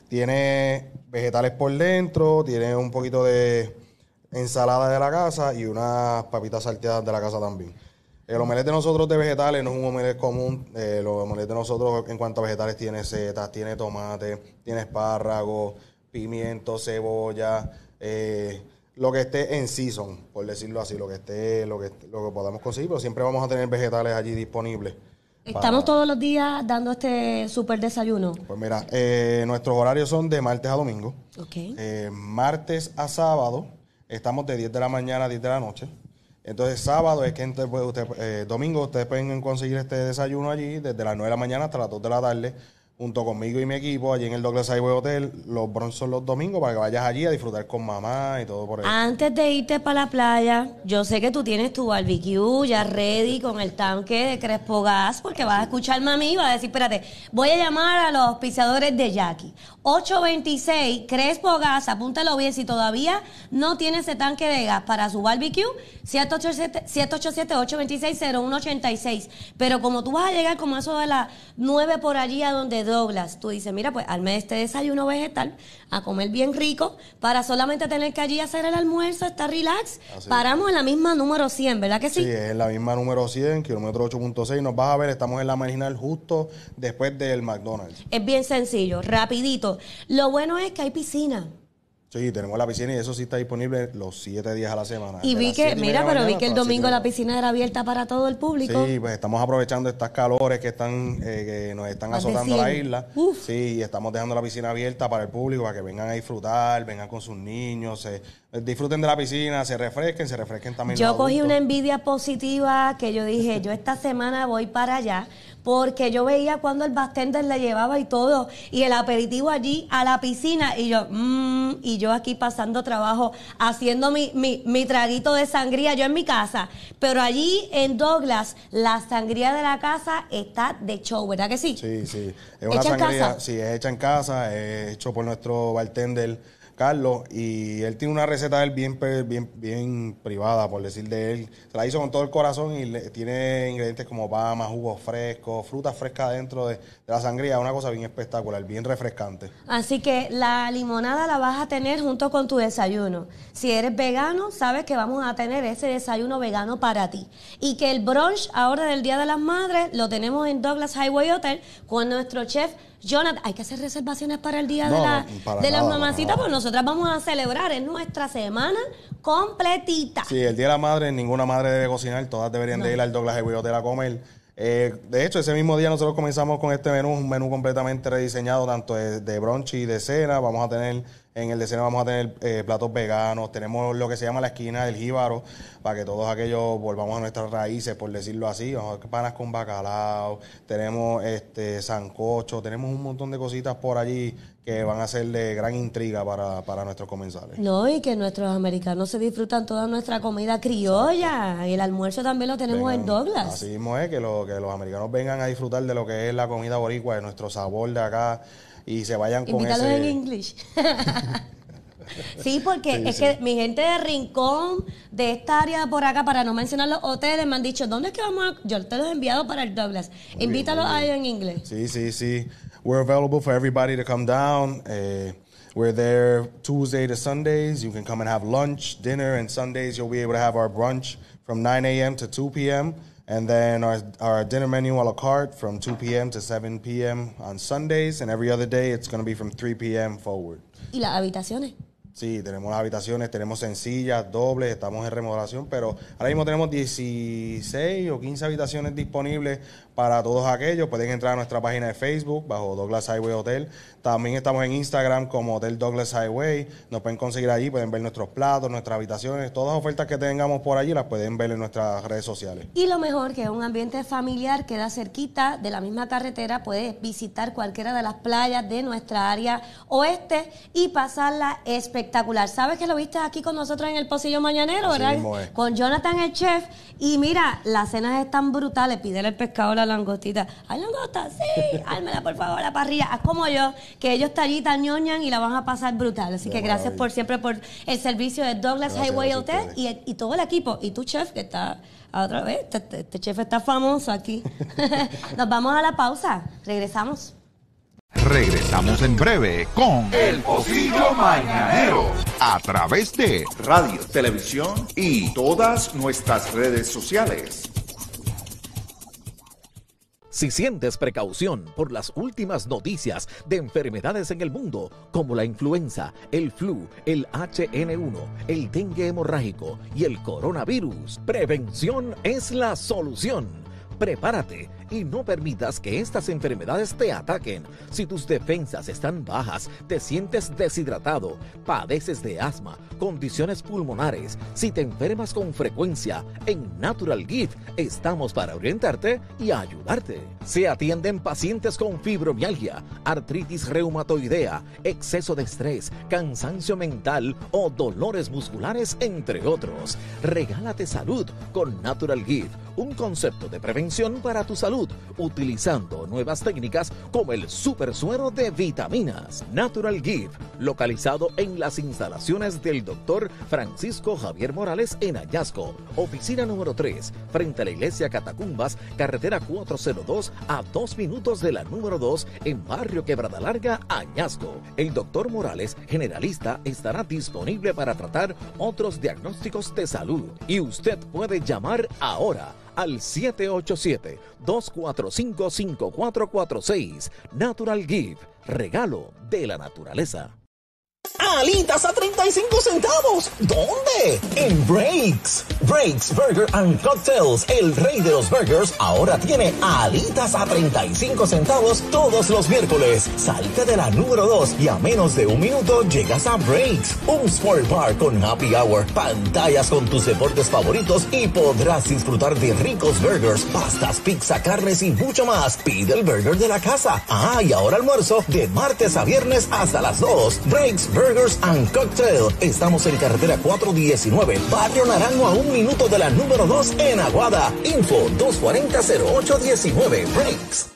tiene vegetales por dentro, tiene un poquito de ensalada de la casa y unas papitas salteadas de la casa también. El omelette de nosotros de vegetales no es un omelette común. Eh, los omelettes de nosotros en cuanto a vegetales tiene setas, tiene tomate, tiene espárragos, pimiento, cebolla, eh, lo que esté en season, por decirlo así, lo que esté, lo que, lo que podamos conseguir, pero siempre vamos a tener vegetales allí disponibles. ¿Estamos para... todos los días dando este súper desayuno? Pues mira, eh, nuestros horarios son de martes a domingo. Okay. Eh, martes a sábado estamos de diez de la mañana a diez de la noche. Entonces, sábado es que usted puede, usted, eh, domingo ustedes pueden conseguir este desayuno allí desde las nueve de la mañana hasta las dos de la tarde, junto conmigo y mi equipo, allí en el Douglas Highway Hotel. Los brunch son los domingos para que vayas allí a disfrutar con mamá y todo por eso. Antes de irte para la playa, yo sé que tú tienes tu barbecue ya ready con el tanque de Crespo Gas, porque vas a escuchar mami y vas a decir, espérate, voy a llamar a los auspiciadores de Jackie. ocho veintiséis Crespo Gas, apúntalo bien, si todavía no tiene ese tanque de gas para su barbecue, siete ocho siete, ocho dos seis, cero uno ocho seis. Pero como tú vas a llegar como eso de las nueve por allí a donde Douglas, tú dices, mira, pues arme este desayuno vegetal, a comer bien rico, para solamente tener que allí hacer el almuerzo, estar relax. Así Paramos es. en la misma número cien, ¿verdad que sí? Sí, es en la misma número cien, kilómetro ocho punto seis. Nos vas a ver, estamos en la marginal justo después del McDonald's. Es bien sencillo, rapidito. Lo bueno es que hay piscina. Sí, tenemos la piscina y eso sí está disponible los siete días a la semana. Y vi que, mira, pero vi que el domingo la piscina era abierta para todo el público. Sí, pues estamos aprovechando estas calores que están eh, que nos están Más azotando la isla. Uf. Sí, y estamos dejando la piscina abierta para el público, para que vengan a disfrutar, vengan con sus niños, se, disfruten de la piscina, se refresquen, se refresquen también. Yo cogí una envidia positiva que yo dije, yo esta semana voy para allá, porque yo veía cuando el bartender le llevaba y todo, y el aperitivo allí a la piscina, y yo, mmm, y yo aquí pasando trabajo, haciendo mi, mi, mi traguito de sangría, yo en mi casa, pero allí en Douglas, la sangría de la casa está de show, ¿verdad que sí? Sí, sí, es una ¿Hecha sangría, en casa? Sí, es hecha en casa, es hecho por nuestro bartender Carlos, y él tiene una receta de él bien, bien, bien privada, por decir de él. Se la hizo con todo el corazón y le, tiene ingredientes como pama, jugos frescos, frutas frescas dentro de, de la sangría. Una cosa bien espectacular, bien refrescante. Así que la limonada la vas a tener junto con tu desayuno. Si eres vegano, sabes que vamos a tener ese desayuno vegano para ti. Y que el brunch ahora del Día de las Madres lo tenemos en Douglas Highway Hotel con nuestro chef Jonathan. Hay que hacer reservaciones para el día no, de, la, no, de nada, las mamacitas, porque nosotras vamos a celebrar en nuestra semana completita. Sí, el Día de la Madre, ninguna madre debe cocinar, todas deberían no. de ir al Douglas Highway Hotel a comer. Eh, de hecho, ese mismo día nosotros comenzamos con este menú, un menú completamente rediseñado, tanto de, de brunch y de cena. Vamos a tener, en el de cena vamos a tener eh, platos veganos, tenemos lo que se llama la esquina del jíbaro, para que todos aquellos volvamos a nuestras raíces, por decirlo así. Vamos a panas con bacalao, tenemos este sancocho, tenemos un montón de cositas por allí que van a ser de gran intriga para, para nuestros comensales. No, y que nuestros americanos se disfrutan toda nuestra comida criolla. Exacto. Y el almuerzo también lo tenemos vengan, en Douglas. Así mismo es, que, lo, que los americanos vengan a disfrutar de lo que es la comida boricua, de nuestro sabor de acá, y se vayan con Invítalos ese... en inglés. Sí, porque sí, es sí. que mi gente de Rincón, de esta área por acá, para no mencionar los hoteles, me han dicho, ¿dónde es que vamos a...? Yo te los he enviado para el Douglas. Muy Invítalos bien, a ellos en inglés. Sí, sí, sí. We're available for everybody to come down. Uh, we're there Tuesday to Sundays. You can come and have lunch, dinner, and Sundays you'll be able to have our brunch from nine a.m. to two p.m. And then our, our dinner menu a la carte from two p.m. to seven p.m. on Sundays. And every other day it's going to be from three p.m. forward. ¿Y las habitaciones? Sí, tenemos las habitaciones, tenemos sencillas, dobles, estamos en remodelación, pero ahora mismo tenemos dieciséis o quince habitaciones disponibles para todos aquellos. Pueden entrar a nuestra página de Facebook bajo Douglas Highway Hotel. También estamos en Instagram como Hotel Douglas Highway. Nos pueden conseguir allí, pueden ver nuestros platos, nuestras habitaciones, todas las ofertas que tengamos por allí las pueden ver en nuestras redes sociales. Y lo mejor, que es un ambiente familiar, queda cerquita de la misma carretera, puedes visitar cualquiera de las playas de nuestra área oeste y pasarla espectacular. ¿Sabes que lo viste aquí con nosotros en el Pocillo Mañanero, Así verdad? mismo es. Con Jonathan el chef. Y mira, las cenas están brutales. Pídele el pescado a la langostita. ¿Hay langosta? Sí. Hálmela, por favor, a la parrilla. Haz como yo, que ellos tallitan, ñoñan y la van a pasar brutal. Así que gracias por siempre por el servicio de Douglas Gracias, Highway gracias Hotel y, y todo el equipo. Y tu chef, que está otra vez, este, este chef está famoso aquí. Nos vamos a la pausa. Regresamos. Regresamos en breve con El Pocillo Mañanero a través de radio, televisión y todas nuestras redes sociales. Si sientes precaución por las últimas noticias de enfermedades en el mundo, como la influenza, el flu, el H N uno, el dengue hemorrágico y el coronavirus, prevención es la solución. Prepárate y no permitas que estas enfermedades te ataquen. Si tus defensas están bajas, te sientes deshidratado, padeces de asma, condiciones pulmonares, si te enfermas con frecuencia, en Natural Gift estamos para orientarte y ayudarte. Se atienden pacientes con fibromialgia, artritis reumatoidea, exceso de estrés, cansancio mental o dolores musculares, entre otros. Regálate salud con Natural Gift, un concepto de prevención para tu salud, utilizando nuevas técnicas como el super suero de vitaminas. Natural Gift, localizado en las instalaciones del doctor Francisco Javier Morales en Añasco, oficina número tres, frente a la iglesia Catacumbas, carretera cuatrocientos dos, a dos minutos de la número dos, en barrio Quebrada Larga, Añasco. El doctor Morales, generalista, estará disponible para tratar otros diagnósticos de salud y usted puede llamar ahora al siete ocho siete, dos cuatro cinco, cinco cuatro cuatro seis. Natural Gift, regalo de la naturaleza. Alitas a treinta y cinco centavos. ¿Dónde? En Breaks. Breaks Burger and Cocktails, el rey de los burgers, ahora tiene alitas a treinta y cinco centavos todos los miércoles. Salte de la número dos y a menos de un minuto llegas a Breaks, un sport bar con happy hour, pantallas con tus deportes favoritos y podrás disfrutar de ricos burgers, pastas, pizza, carnes y mucho más. Pide el burger de la casa. Ah, y ahora almuerzo de martes a viernes hasta las dos. Breaks Burgers and Cocktail. Estamos en carretera cuatrocientos diecinueve, Barrio Naranjo, a un minuto de la número dos en Aguada. Info dos cuatro cero, cero ocho uno nueve. Breaks.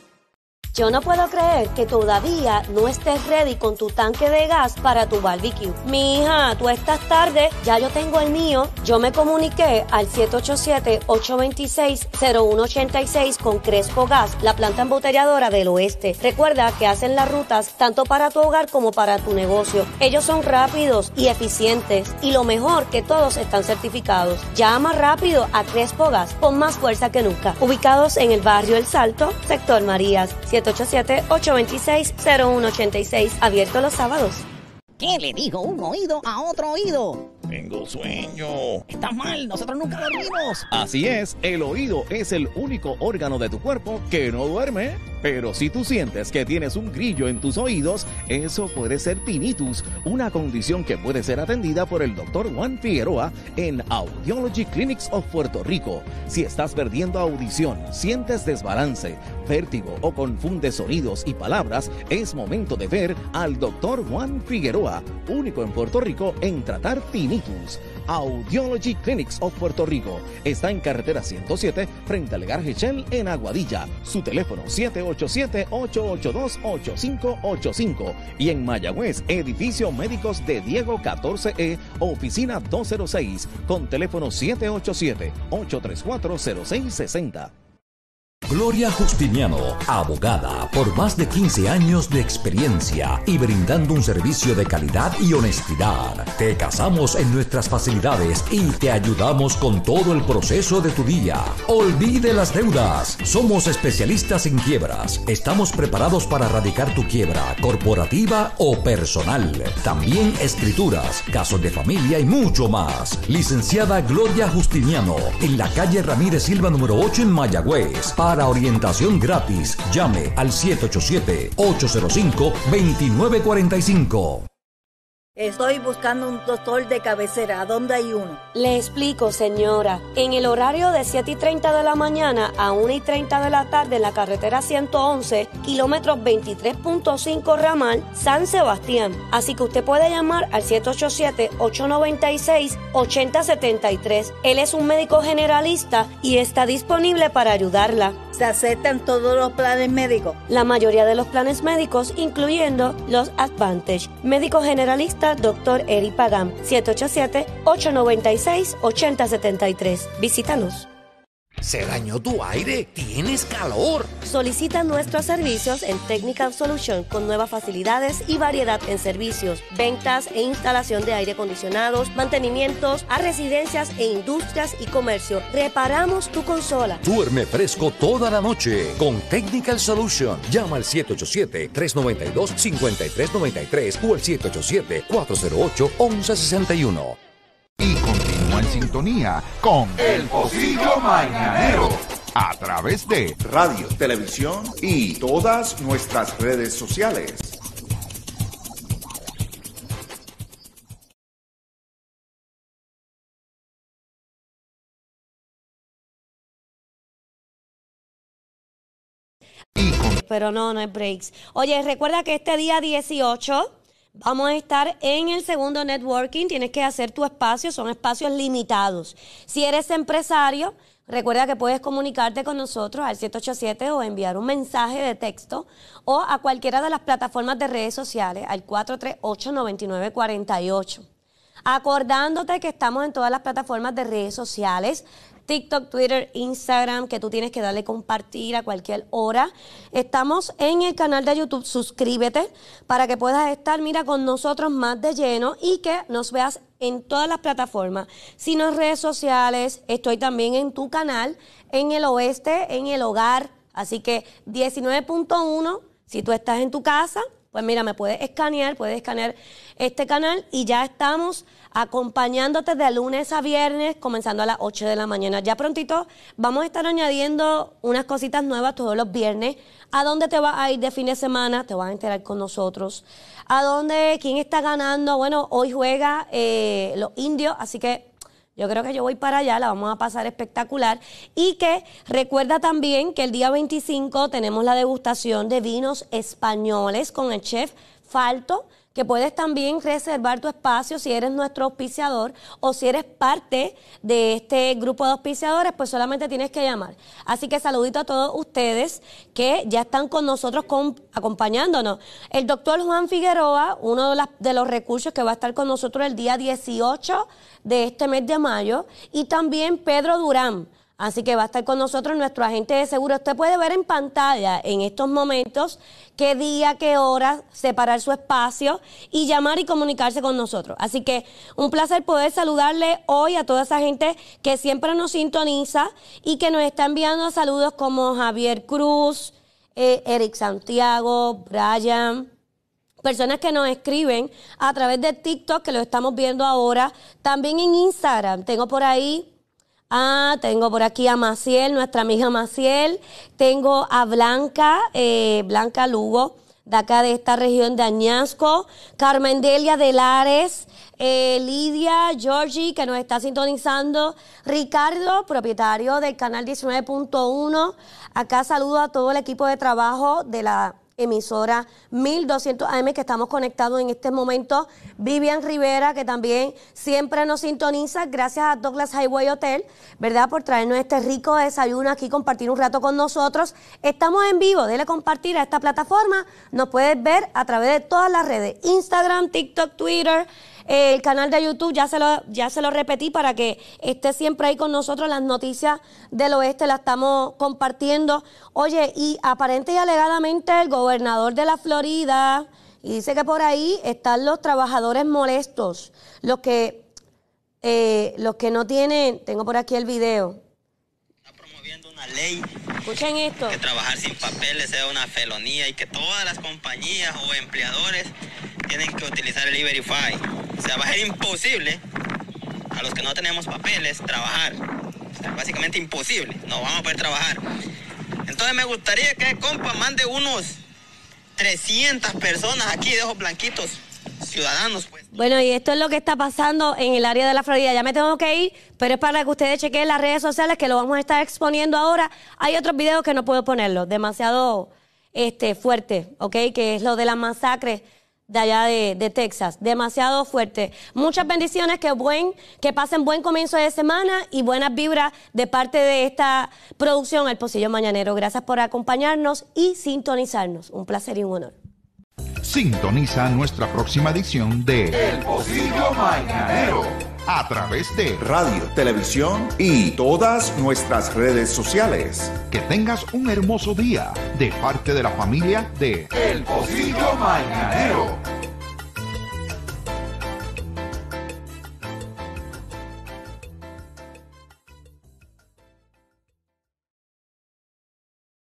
Yo no puedo creer que todavía no estés ready con tu tanque de gas para tu barbecue. Mi hija, tú estás tarde, ya yo tengo el mío. Yo me comuniqué al siete ocho siete, ocho dos seis, cero uno ocho seis con Crespo Gas, la planta embotelladora del oeste. Recuerda que hacen las rutas tanto para tu hogar como para tu negocio. Ellos son rápidos y eficientes y lo mejor, que todos están certificados. Llama rápido a Crespo Gas con más fuerza que nunca. Ubicados en el barrio El Salto, sector Marías. siete ocho siete, ocho dos seis, cero uno ocho seis, abierto los sábados. ¿Qué le dijo un oído a otro oído? Tengo sueño. Estás mal, nosotros nunca dormimos. Así es, el oído es el único órgano de tu cuerpo que no duerme. Pero si tú sientes que tienes un grillo en tus oídos, eso puede ser tinnitus, una condición que puede ser atendida por el doctor Juan Figueroa en Audiology Clinics of Puerto Rico. Si estás perdiendo audición, sientes desbalance, vértigo o confundes sonidos y palabras, es momento de ver al doctor Juan Figueroa, único en Puerto Rico en tratar tinnitus. Audiology Clinics of Puerto Rico está en carretera ciento siete frente al garaje Shell en Aguadilla. Su teléfono siete ocho siete, ocho ocho dos, ocho cinco ocho cinco y en Mayagüez, edificio Médicos de Diego catorce E, oficina doscientos seis con teléfono siete ocho siete, ocho tres cuatro, cero seis seis cero. Gloria Justiniano, abogada por más de quince años de experiencia y brindando un servicio de calidad y honestidad. Te casamos en nuestras facilidades y te ayudamos con todo el proceso de tu día. Olvide las deudas. Somos especialistas en quiebras. Estamos preparados para erradicar tu quiebra corporativa o personal. También escrituras, casos de familia y mucho más. Licenciada Gloria Justiniano, en la calle Ramírez Silva número ocho en Mayagüez. Para orientación gratis, llame al siete ocho siete, ocho cero cinco, dos nueve cuatro cinco. Estoy buscando un doctor de cabecera. ¿A dónde hay uno? Le explico, señora. En el horario de siete y treinta de la mañana a una y treinta de la tarde en la carretera ciento once, kilómetros veintitrés punto cinco ramal, San Sebastián. Así que usted puede llamar al siete ocho siete, ocho nueve seis, ocho cero siete tres. Él es un médico generalista y está disponible para ayudarla. ¿Se aceptan todos los planes médicos? La mayoría de los planes médicos, incluyendo los Advantage. Médico generalista, doctor Eri Pagán. siete ocho siete, ocho nueve seis, ocho cero siete tres. Visítanos. ¿Se dañó tu aire? ¿Tienes calor? Solicita nuestros servicios en Technical Solution con nuevas facilidades y variedad en servicios, ventas e instalación de aire acondicionados, mantenimientos a residencias e industrias y comercio. Reparamos tu consola. Duerme fresco toda la noche con Technical Solution. Llama al siete ocho siete, tres nueve dos, cinco tres nueve tres o al siete ocho siete, cuatro cero ocho, once sesenta y uno. Y continúa en sintonía con El Pocillo Mañanero a través de radio, televisión y todas nuestras redes sociales. Pero no, no es breaks. Oye, recuerda que este día dieciocho vamos a estar en el segundo networking. Tienes que hacer tu espacio, son espacios limitados. Si eres empresario, recuerda que puedes comunicarte con nosotros al siete ocho siete o enviar un mensaje de texto o a cualquiera de las plataformas de redes sociales al cuatro tres ocho, nueve nueve cuatro ocho. Acordándote que estamos en todas las plataformas de redes sociales, TikTok, Twitter, Instagram, que tú tienes que darle compartir a cualquier hora. Estamos en el canal de YouTube, suscríbete para que puedas estar, mira, con nosotros más de lleno y que nos veas en todas las plataformas. Si no en redes sociales, estoy también en tu canal, en el oeste, en el hogar. Así que diecinueve punto uno, si tú estás en tu casa, pues mira, me puedes escanear, puedes escanear este canal y ya estamos acompañándote de lunes a viernes, comenzando a las ocho de la mañana. Ya prontito vamos a estar añadiendo unas cositas nuevas todos los viernes. ¿A dónde te vas a ir de fin de semana? Te vas a enterar con nosotros. ¿A dónde? ¿Quién está ganando? Bueno, hoy juega eh, los indios, así que yo creo que yo voy para allá, la vamos a pasar espectacular. Y que recuerda también que el día veinticinco tenemos la degustación de vinos españoles con el chef Falto, que puedes también reservar tu espacio si eres nuestro auspiciador o si eres parte de este grupo de auspiciadores, pues solamente tienes que llamar. Así que saludito a todos ustedes que ya están con nosotros con, acompañándonos. El doctor Juan Figueroa, uno de, las, de los recursos que va a estar con nosotros el día dieciocho de este mes de mayo, y también Pedro Durán. Así que va a estar con nosotros nuestro agente de seguro. Usted puede ver en pantalla en estos momentos qué día, qué hora, separar su espacio y llamar y comunicarse con nosotros. Así que un placer poder saludarle hoy a toda esa gente que siempre nos sintoniza y que nos está enviando saludos como Javier Cruz, eh, Eric Santiago, Brian, personas que nos escriben a través de TikTok, que lo estamos viendo ahora, también en Instagram. Tengo por ahí... Ah, tengo por aquí a Maciel, nuestra amiga Maciel. Tengo a Blanca, eh, Blanca Lugo, de acá de esta región de Añasco. Carmen Delia de Lares. Eh, Lidia, Georgie, que nos está sintonizando. Ricardo, propietario del canal diecinueve punto uno. Acá saludo a todo el equipo de trabajo de la emisora mil doscientos A M que estamos conectados en este momento. Vivian Rivera, que también siempre nos sintoniza, gracias a Douglas Highway Hotel, ¿verdad?, por traernos este rico desayuno aquí, compartir un rato con nosotros. Estamos en vivo, dele compartir a esta plataforma, nos puedes ver a través de todas las redes, Instagram, TikTok, Twitter, eh, el canal de YouTube, ya se, lo, ya se lo repetí para que esté siempre ahí con nosotros. Las noticias del oeste las estamos compartiendo. Oye, y aparente y alegadamente el gobernador de la Florida, y dice que por ahí están los trabajadores molestos, los que, eh, los que no tienen, tengo por aquí el video. Una ley. Escuchen esto. Que trabajar sin papeles sea una felonía y que todas las compañías o empleadores tienen que utilizar el E-Verify. O sea, va a ser imposible a los que no tenemos papeles trabajar. O sea, básicamente imposible. No vamos a poder trabajar. Entonces me gustaría que compa mande unos trescientas personas aquí de ojos blanquitos, ciudadanos, pues. Bueno, y esto es lo que está pasando en el área de la Florida. Ya me tengo que ir, pero es para que ustedes chequen las redes sociales, que lo vamos a estar exponiendo ahora. Hay otros videos que no puedo ponerlos, demasiado este, fuerte, ¿ok? Que es lo de las masacres de allá de, de Texas. Demasiado fuerte. Muchas bendiciones, que, buen, que pasen buen comienzo de semana y buenas vibras de parte de esta producción, El Pocillo Mañanero. Gracias por acompañarnos y sintonizarnos. Un placer y un honor. Sintoniza nuestra próxima edición de El Pocillo Mañanero a través de radio, televisión y todas nuestras redes sociales. Que tengas un hermoso día de parte de la familia de El Pocillo Mañanero.